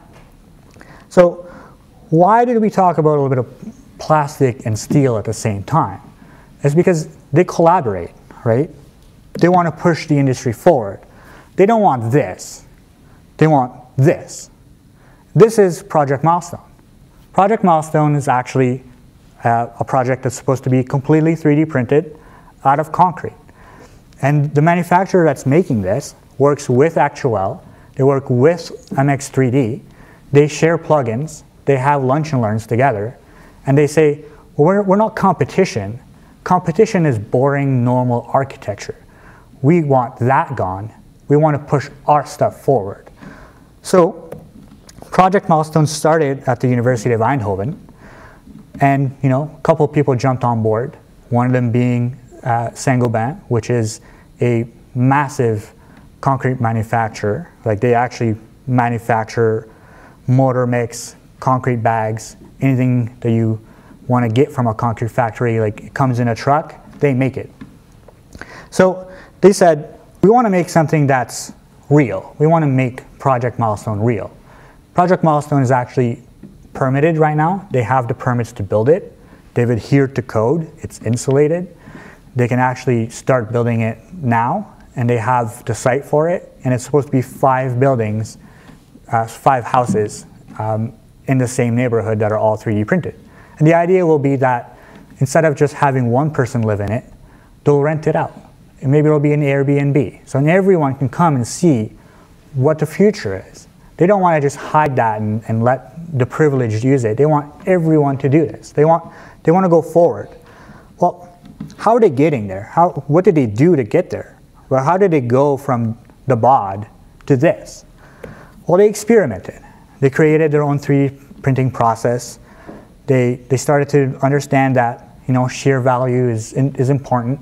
So why did we talk about a little bit of plastic and steel at the same time? It's because they collaborate, right? They want to push the industry forward. They don't want this. They want this. This is Project Milestone. Project Milestone is actually uh, a project that's supposed to be completely three D printed out of concrete. And the manufacturer that's making this works with Actuel, they work with M X three D, they share plugins, they have lunch and learns together, and they say, well, we're, we're not competition. Competition is boring, normal architecture. We want that gone. We want to push our stuff forward. So Project Milestone started at the University of Eindhoven, and you know, a couple of people jumped on board, one of them being uh, Saint-Gobain, which is a massive concrete manufacturer. Like they actually manufacture mortar mix, concrete bags, anything that you want to get from a concrete factory, like it comes in a truck, they make it. So they said, we want to make something that's real. We want to make Project Milestone real. Project Milestone is actually permitted right now. They have the permits to build it. They've adhered to code. It's insulated. They can actually start building it now, and they have the site for it, and it's supposed to be five buildings, uh, five houses um, in the same neighborhood that are all three D printed. And the idea will be that instead of just having one person live in it, they'll rent it out. And maybe it'll be an Airbnb. So everyone can come and see what the future is. They don't want to just hide that and, and let the privileged use it. They want everyone to do this. They want, they want to go forward. Well, how are they getting there? How, what did they do to get there? Well, how did they go from the B O D to this? Well, they experimented. They created their own three D printing process. They, they started to understand that, you know, shear value is, in, is important,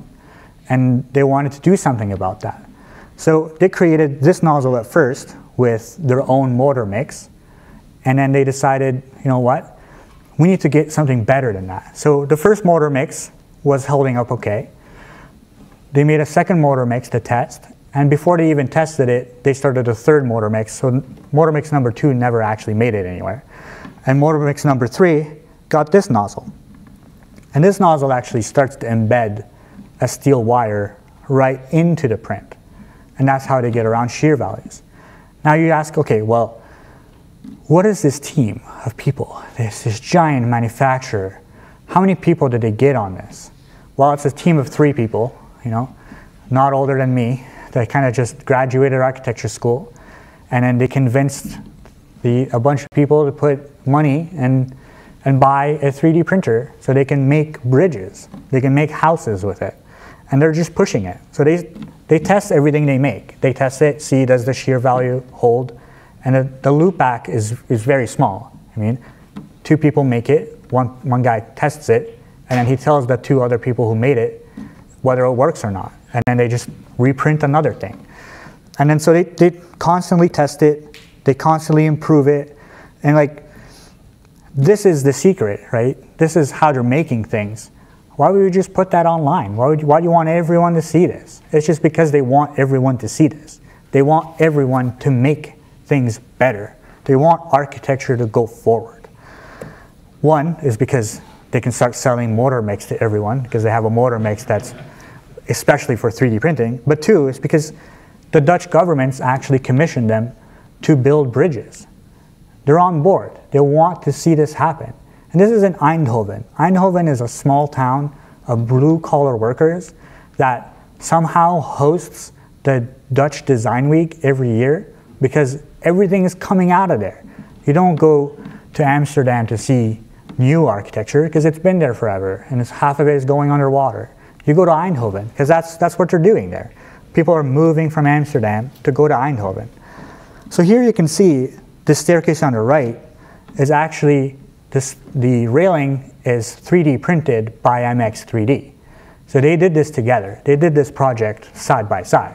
and they wanted to do something about that. So they created this nozzle at first with their own mortar mix, and then they decided, you know what, we need to get something better than that. So the first mortar mix was holding up okay. They made a second mortar mix to test, and before they even tested it, they started a third mortar mix. So mortar mix number two never actually made it anywhere. And mortar mix number three got this nozzle. And this nozzle actually starts to embed a steel wire right into the print. And that's how they get around shear values. Now you ask, okay, well, what is this team of people? This, this giant manufacturer. How many people did they get on this? Well, it's a team of three people, you know, not older than me. They kind of just graduated architecture school, and then they convinced the, a bunch of people to put money and, and buy a three D printer so they can make bridges. They can make houses with it. And they're just pushing it. So they, they test everything they make. They test it, see does the shear value hold, and the, the loop back is, is very small. I mean, two people make it, one, one guy tests it, and then he tells the two other people who made it whether it works or not. And then they just reprint another thing. And then so they, they constantly test it, they constantly improve it, and like, this is the secret, right? This is how they're making things. Why would you just put that online? Why, would you, why do you want everyone to see this? It's just because they want everyone to see this. They want everyone to make things better. They want architecture to go forward. One is because they can start selling mortar mix to everyone because they have a mortar mix that's especially for three D printing. But two is because the Dutch governments actually commissioned them to build bridges. They're on board. They want to see this happen. And this is in Eindhoven. Eindhoven is a small town of blue-collar workers that somehow hosts the Dutch Design Week every year because everything is coming out of there. You don't go to Amsterdam to see new architecture because it's been there forever and it's, half of it is going underwater. You go to Eindhoven because that's, that's what they're doing there. People are moving from Amsterdam to go to Eindhoven. So here you can see the staircase on the right is actually This, the railing is three D printed by M X three D. So they did this together. They did this project side by side.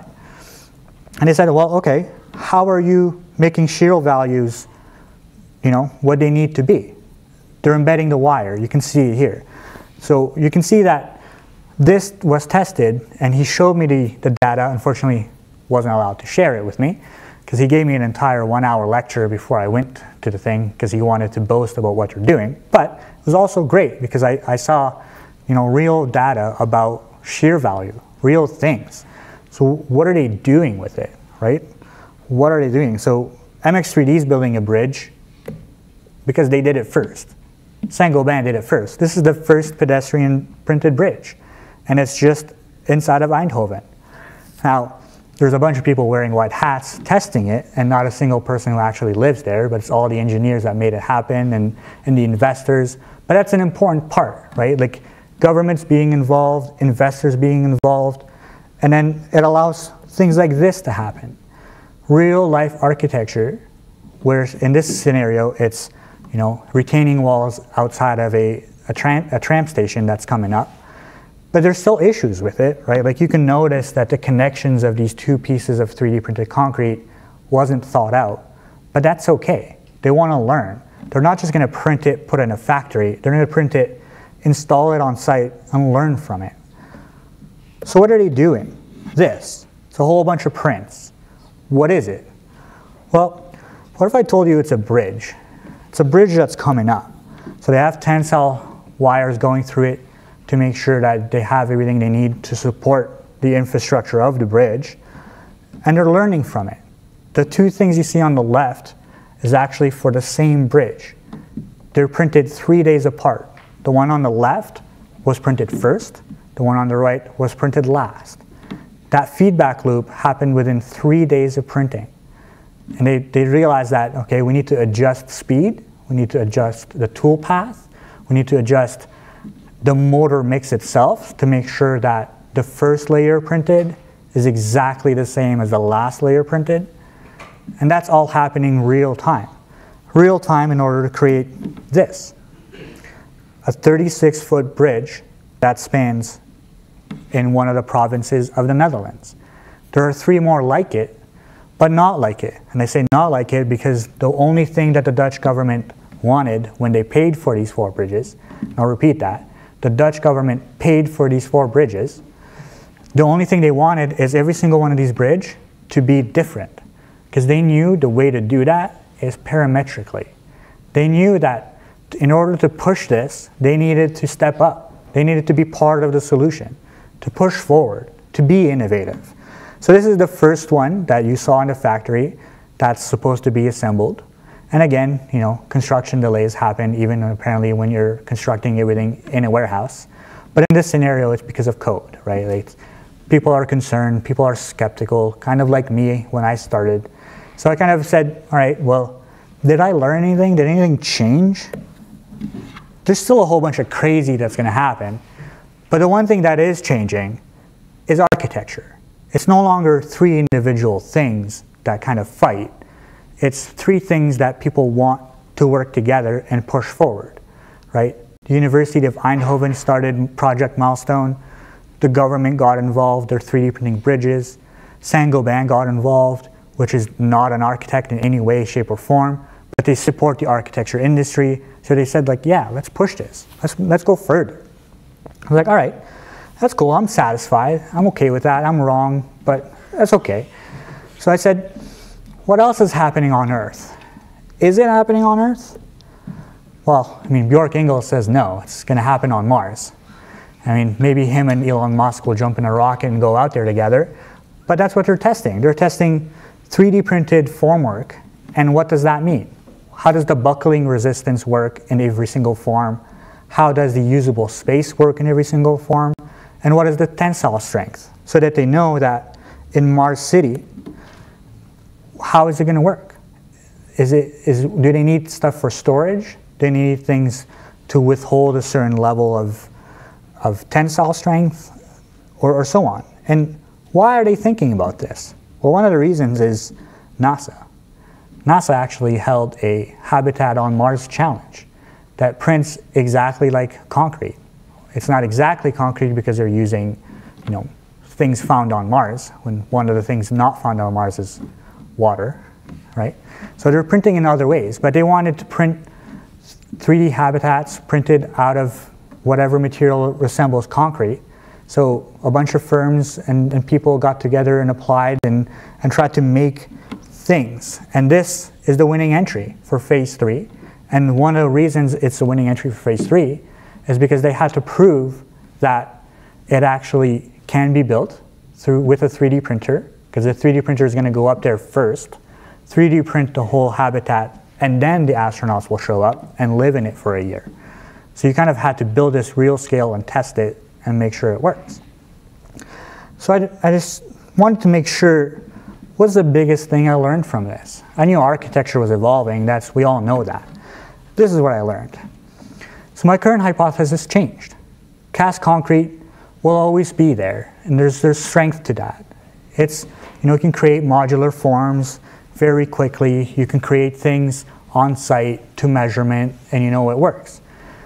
And they said, well, okay, how are you making shear values, you know, what they need to be? They're embedding the wire. You can see it here. So you can see that this was tested, and he showed me the, the data. Unfortunately, wasn't allowed to share it with me, because he gave me an entire one-hour lecture before I went to the thing, because he wanted to boast about what you're doing. But it was also great, because I, I saw, you know, real data about shear value, real things. So what are they doing with it, right? What are they doing? So M X three D is building a bridge because they did it first. Saint-Gobain did it first. This is the first pedestrian printed bridge, and it's just inside of Eindhoven. Now, there's a bunch of people wearing white hats testing it, and not a single person who actually lives there, but it's all the engineers that made it happen and, and the investors. But that's an important part, right? Like governments being involved, investors being involved, and then it allows things like this to happen. Real life architecture, where in this scenario, it's, you know, retaining walls outside of a, a, tram, a tram station that's coming up. But there's still issues with it, right? Like you can notice that the connections of these two pieces of three D printed concrete wasn't thought out, but that's okay. They want to learn. They're not just going to print it, put it in a factory. They're going to print it, install it on site, and learn from it. So what are they doing? This. It's a whole bunch of prints. What is it? Well, what if I told you it's a bridge? It's a bridge that's coming up. So they have tensile wires going through it to make sure that they have everything they need to support the infrastructure of the bridge, and they're learning from it. The two things you see on the left is actually for the same bridge. They're printed three days apart. The one on the left was printed first, the one on the right was printed last. That feedback loop happened within three days of printing. And they, they realized that, okay, we need to adjust speed, we need to adjust the tool path, we need to adjust the motor mix itself to make sure that the first layer printed is exactly the same as the last layer printed. And that's all happening real time. Real time in order to create this. A thirty-six foot bridge that spans in one of the provinces of the Netherlands. There are three more like it, but not like it. And I say not like it because the only thing that the Dutch government wanted when they paid for these four bridges, and I'll repeat that, the Dutch government paid for these four bridges. The only thing they wanted is every single one of these bridges to be different, because they knew the way to do that is parametrically. They knew that in order to push this, they needed to step up. They needed to be part of the solution, to push forward, to be innovative. So this is the first one that you saw in the factory that's supposed to be assembled. And again, you know, construction delays happen even apparently when you're constructing everything in a warehouse. But in this scenario, it's because of code, right? Like, people are concerned, people are skeptical, kind of like me when I started. So I kind of said, all right, well, did I learn anything? Did anything change? There's still a whole bunch of crazy that's going to happen. But the one thing that is changing is architecture. It's no longer three individual things that kind of fight. It's three things that people want to work together and push forward, right? The University of Eindhoven started Project Milestone. The government got involved. They're three D printing bridges. Saint-Gobain got involved, which is not an architect in any way, shape, or form, but they support the architecture industry. So they said, like, yeah, let's push this. Let's, let's go further. I was like, all right, that's cool. I'm satisfied. I'm okay with that. I'm wrong, but that's okay. So I said, what else is happening on Earth? Is it happening on Earth? Well, I mean, Björk Ingels says no, it's going to happen on Mars. I mean, maybe him and Elon Musk will jump in a rocket and go out there together, but that's what they're testing. They're testing three D printed formwork, and what does that mean? How does the buckling resistance work in every single form? How does the usable space work in every single form? And what is the tensile strength? So that they know that in Mars City, how is it going to work? Is it, is, do they need stuff for storage? Do they need things to withhold a certain level of, of tensile strength, or, or so on? And why are they thinking about this? Well, one of the reasons is NASA. NASA actually held a Habitat on Mars challenge that prints exactly like concrete. It's not exactly concrete because they're using, you know, things found on Mars, when one of the things not found on Mars is water, right? So they're printing in other ways, but they wanted to print three D habitats printed out of whatever material resembles concrete. So a bunch of firms and, and people got together and applied and, and tried to make things. And this is the winning entry for phase three. And one of the reasons it's the winning entry for phase three is because they had to prove that it actually can be built through with a three D printer, because the three D printer is going to go up there first, three D print the whole habitat, and then the astronauts will show up and live in it for a year. So you kind of had to build this real scale and test it and make sure it works. So I, I just wanted to make sure, what's the biggest thing I learned from this? I knew architecture was evolving, that's, we all know that. This is what I learned. So my current hypothesis changed. Cast concrete will always be there, and there's, there's strength to that. It's, you know, you can create modular forms very quickly, you can create things on site to measurement, and you know it works.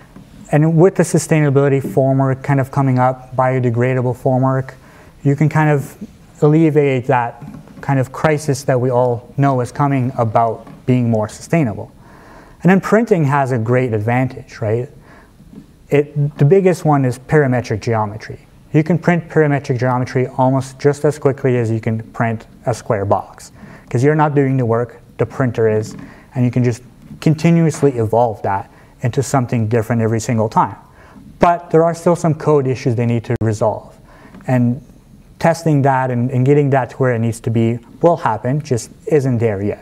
And with the sustainability formwork kind of coming up, biodegradable formwork, you can kind of alleviate that kind of crisis that we all know is coming about being more sustainable. And then printing has a great advantage, right? It, the biggest one is parametric geometry. You can print parametric geometry almost just as quickly as you can print a square box, because you're not doing the work, the printer is, and you can just continuously evolve that into something different every single time. But there are still some code issues they need to resolve. And testing that and, and getting that to where it needs to be will happen, just isn't there yet.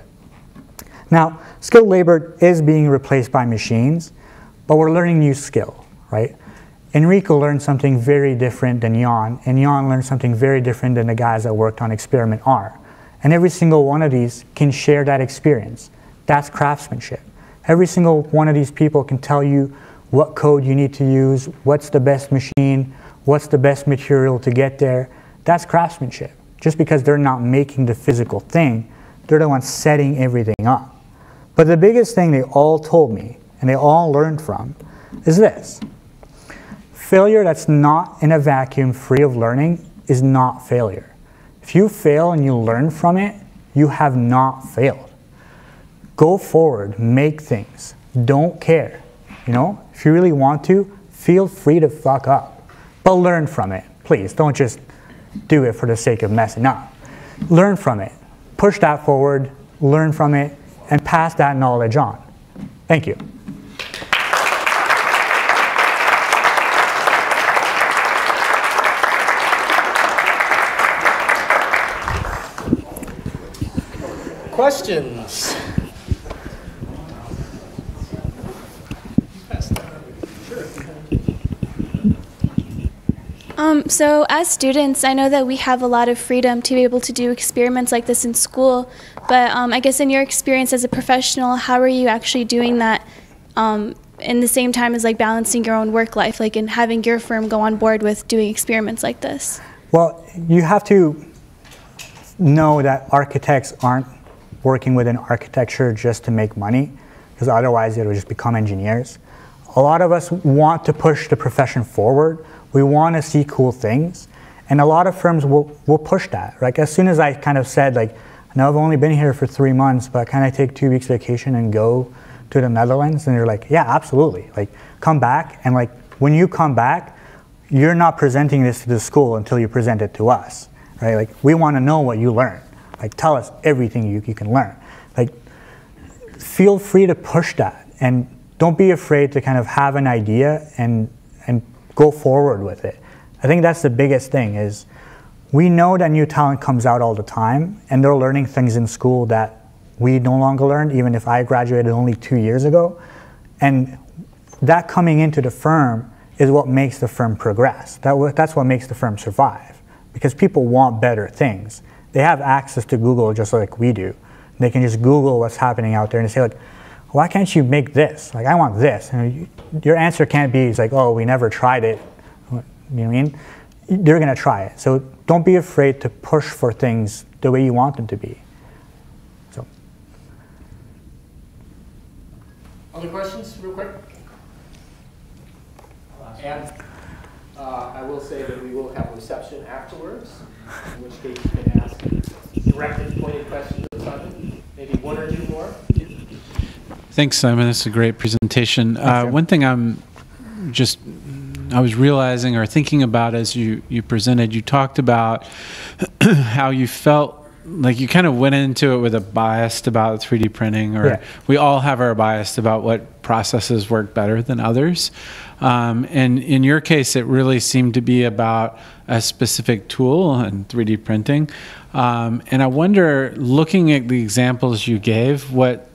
Now, skilled labor is being replaced by machines, but we're learning new skill, right? Enrico learned something very different than Jan, and Jan learned something very different than the guys that worked on Experiment R. And every single one of these can share that experience. That's craftsmanship. Every single one of these people can tell you what code you need to use, what's the best machine, what's the best material to get there. That's craftsmanship. Just because they're not making the physical thing, they're the ones setting everything up. But the biggest thing they all told me, and they all learned from, is this. Failure that's not in a vacuum free of learning is not failure. If you fail and you learn from it, you have not failed. Go forward, make things. Don't care. You know, if you really want to, feel free to fuck up. But learn from it. Please, don't just do it for the sake of messing up. Learn from it. Push that forward, learn from it, and pass that knowledge on. Thank you. Questions? Um, so as students, I know that we have a lot of freedom to be able to do experiments like this in school, but um, I guess in your experience as a professional, how are you actually doing that um, in the same time as like balancing your own work life, like in having your firm go on board with doing experiments like this? Well, you have to know that architects aren't working within architecture just to make money, because otherwise it would just become engineers. A lot of us want to push the profession forward. We want to see cool things, and a lot of firms will, will push that. Like as soon as I kind of said, like, no, I've only been here for three months, but can I take two weeks vacation and go to the Netherlands? And they're like, yeah, absolutely. Like, come back, and like when you come back, you're not presenting this to the school until you present it to us, right? Like we want to know what you learned. Like tell us everything you, you can learn. Like feel free to push that, and don't be afraid to kind of have an idea and and go forward with it. I think that's the biggest thing is we know that new talent comes out all the time, and they're learning things in school that we no longer learned, even if I graduated only two years ago. And that coming into the firm is what makes the firm progress. That, that's what makes the firm survive, because people want better things. They have access to Google just like we do. They can just Google what's happening out there and say, like, why can't you make this? Like, I want this. And you, your answer can't be, it's like, oh, we never tried it. You know what I mean? They're going to try it. So don't be afraid to push for things the way you want them to be. So. Other questions, real quick? And uh, I will say that we will have a reception afterwards, in which case you can ask directed, pointed questions of Simon. Maybe one or two more. Thanks, Simon. That's a great presentation. Uh, one thing I'm just, I was realizing or thinking about as you, you presented, you talked about how you felt like you kind of went into it with a bias about three D printing, or yeah. We all have our bias about what processes work better than others. Um, and in your case, it really seemed to be about a specific tool and three D printing. Um, and I wonder, looking at the examples you gave, what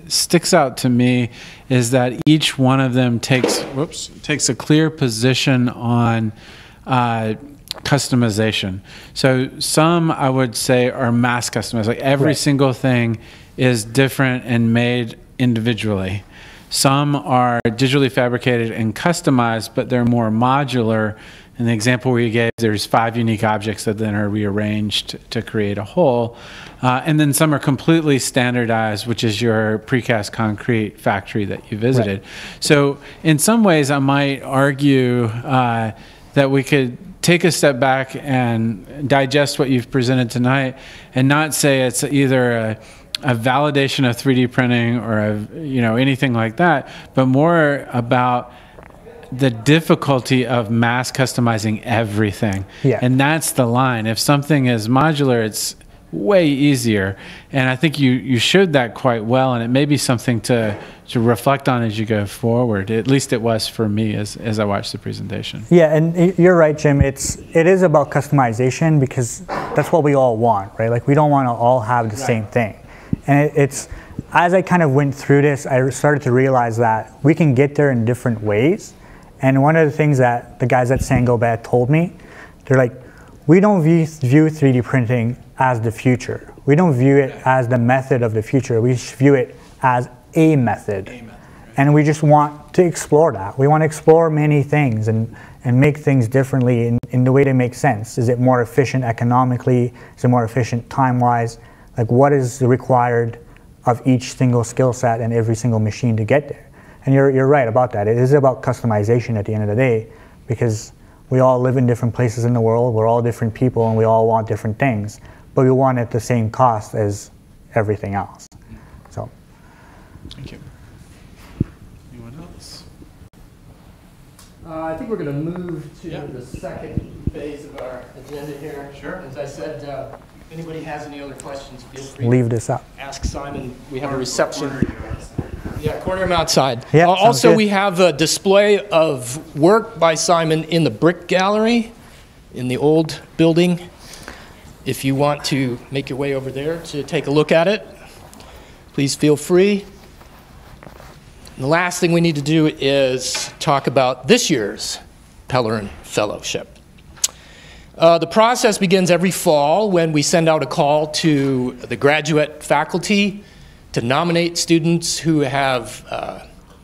sticks out to me is that each one of them takes, whoops, takes a clear position on uh, customization. So some, I would say, are mass customized. Like every right. single thing is different and made individually. Some are digitally fabricated and customized, but they're more modular. In the example where you gave, there's five unique objects that then are rearranged to create a whole. Uh, and then some are completely standardized, which is your precast concrete factory that you visited. Right. So in some ways, I might argue uh, that we could take a step back and digest what you've presented tonight and not say it's either a a validation of three D printing or a, you know, anything like that, but more about the difficulty of mass customizing everything. Yeah. And that's the line. If something is modular, it's way easier. And I think you, you showed that quite well, and it may be something to, to reflect on as you go forward. At least it was for me as, as I watched the presentation. Yeah, and you're right, Jim. It's, it is about customization because that's what we all want, right? Like we don't want to all have the right. same thing. And it, it's, as I kind of went through this, I started to realize that we can get there in different ways. And one of the things that the guys at Saint-Gobain told me, they're like, we don't view, view three D printing as the future. We don't view it as the method of the future. We view it as a method. A method, right. And we just want to explore that. We want to explore many things and, and make things differently in, in the way that makes sense. Is it more efficient economically? Is it more efficient time-wise? Like what is required of each single skill set and every single machine to get there? And you're, you're right about that. It is about customization at the end of the day because we all live in different places in the world. We're all different people and we all want different things, but we want it at the same cost as everything else. So. Thank you. Anyone else? Uh, I think we're going to move to yeah. the second phase of our agenda here. Sure. As I said, uh, if anybody has any other questions, feel free leave this up. Ask Simon. We have a reception. Yeah, corner him outside. Yeah, uh, also, we have a display of work by Simon in the Brick Gallery in the old building. If you want to make your way over there to take a look at it, please feel free. And the last thing we need to do is talk about this year's Pellerin Fellowship. Uh, the process begins every fall when we send out a call to the graduate faculty to nominate students who have uh,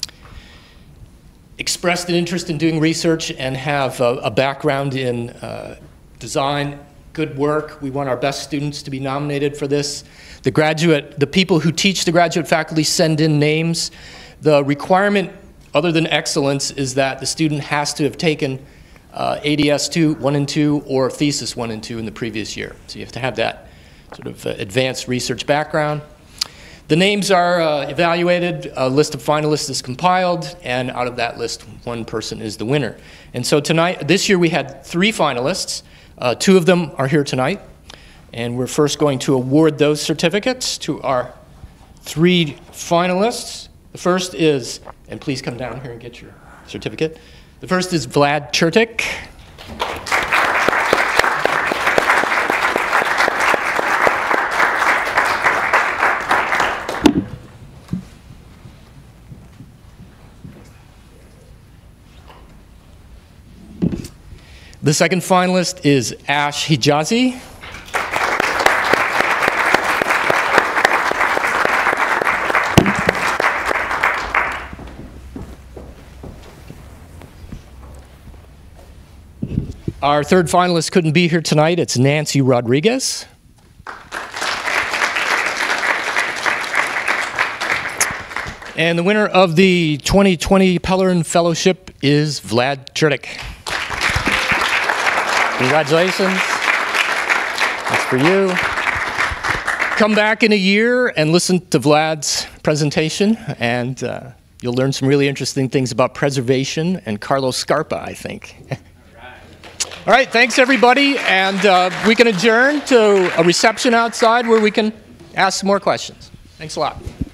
expressed an interest in doing research and have a, a background in uh, design, good work. We want our best students to be nominated for this. The graduate, the people who teach the graduate faculty send in names. The requirement, other than excellence, is that the student has to have taken Uh, A D S two, one and two, or thesis one and two in the previous year. So you have to have that sort of uh, advanced research background. The names are uh, evaluated, a list of finalists is compiled, and out of that list, one person is the winner. And so tonight, this year we had three finalists. Uh, two of them are here tonight, and we're first going to award those certificates to our three finalists. The first is, and please come down here and get your certificate. The first is Vlad Chertik. The second finalist is Ash Hijazi. Our third finalist couldn't be here tonight. It's Nancy Rodriguez. And the winner of the twenty twenty Pellerin Fellowship is Vlad Chertik. Congratulations. That's for you. Come back in a year and listen to Vlad's presentation, and uh, you'll learn some really interesting things about preservation and Carlos Scarpa, I think. All right, thanks everybody, and uh, we can adjourn to a reception outside where we can ask some more questions. Thanks a lot.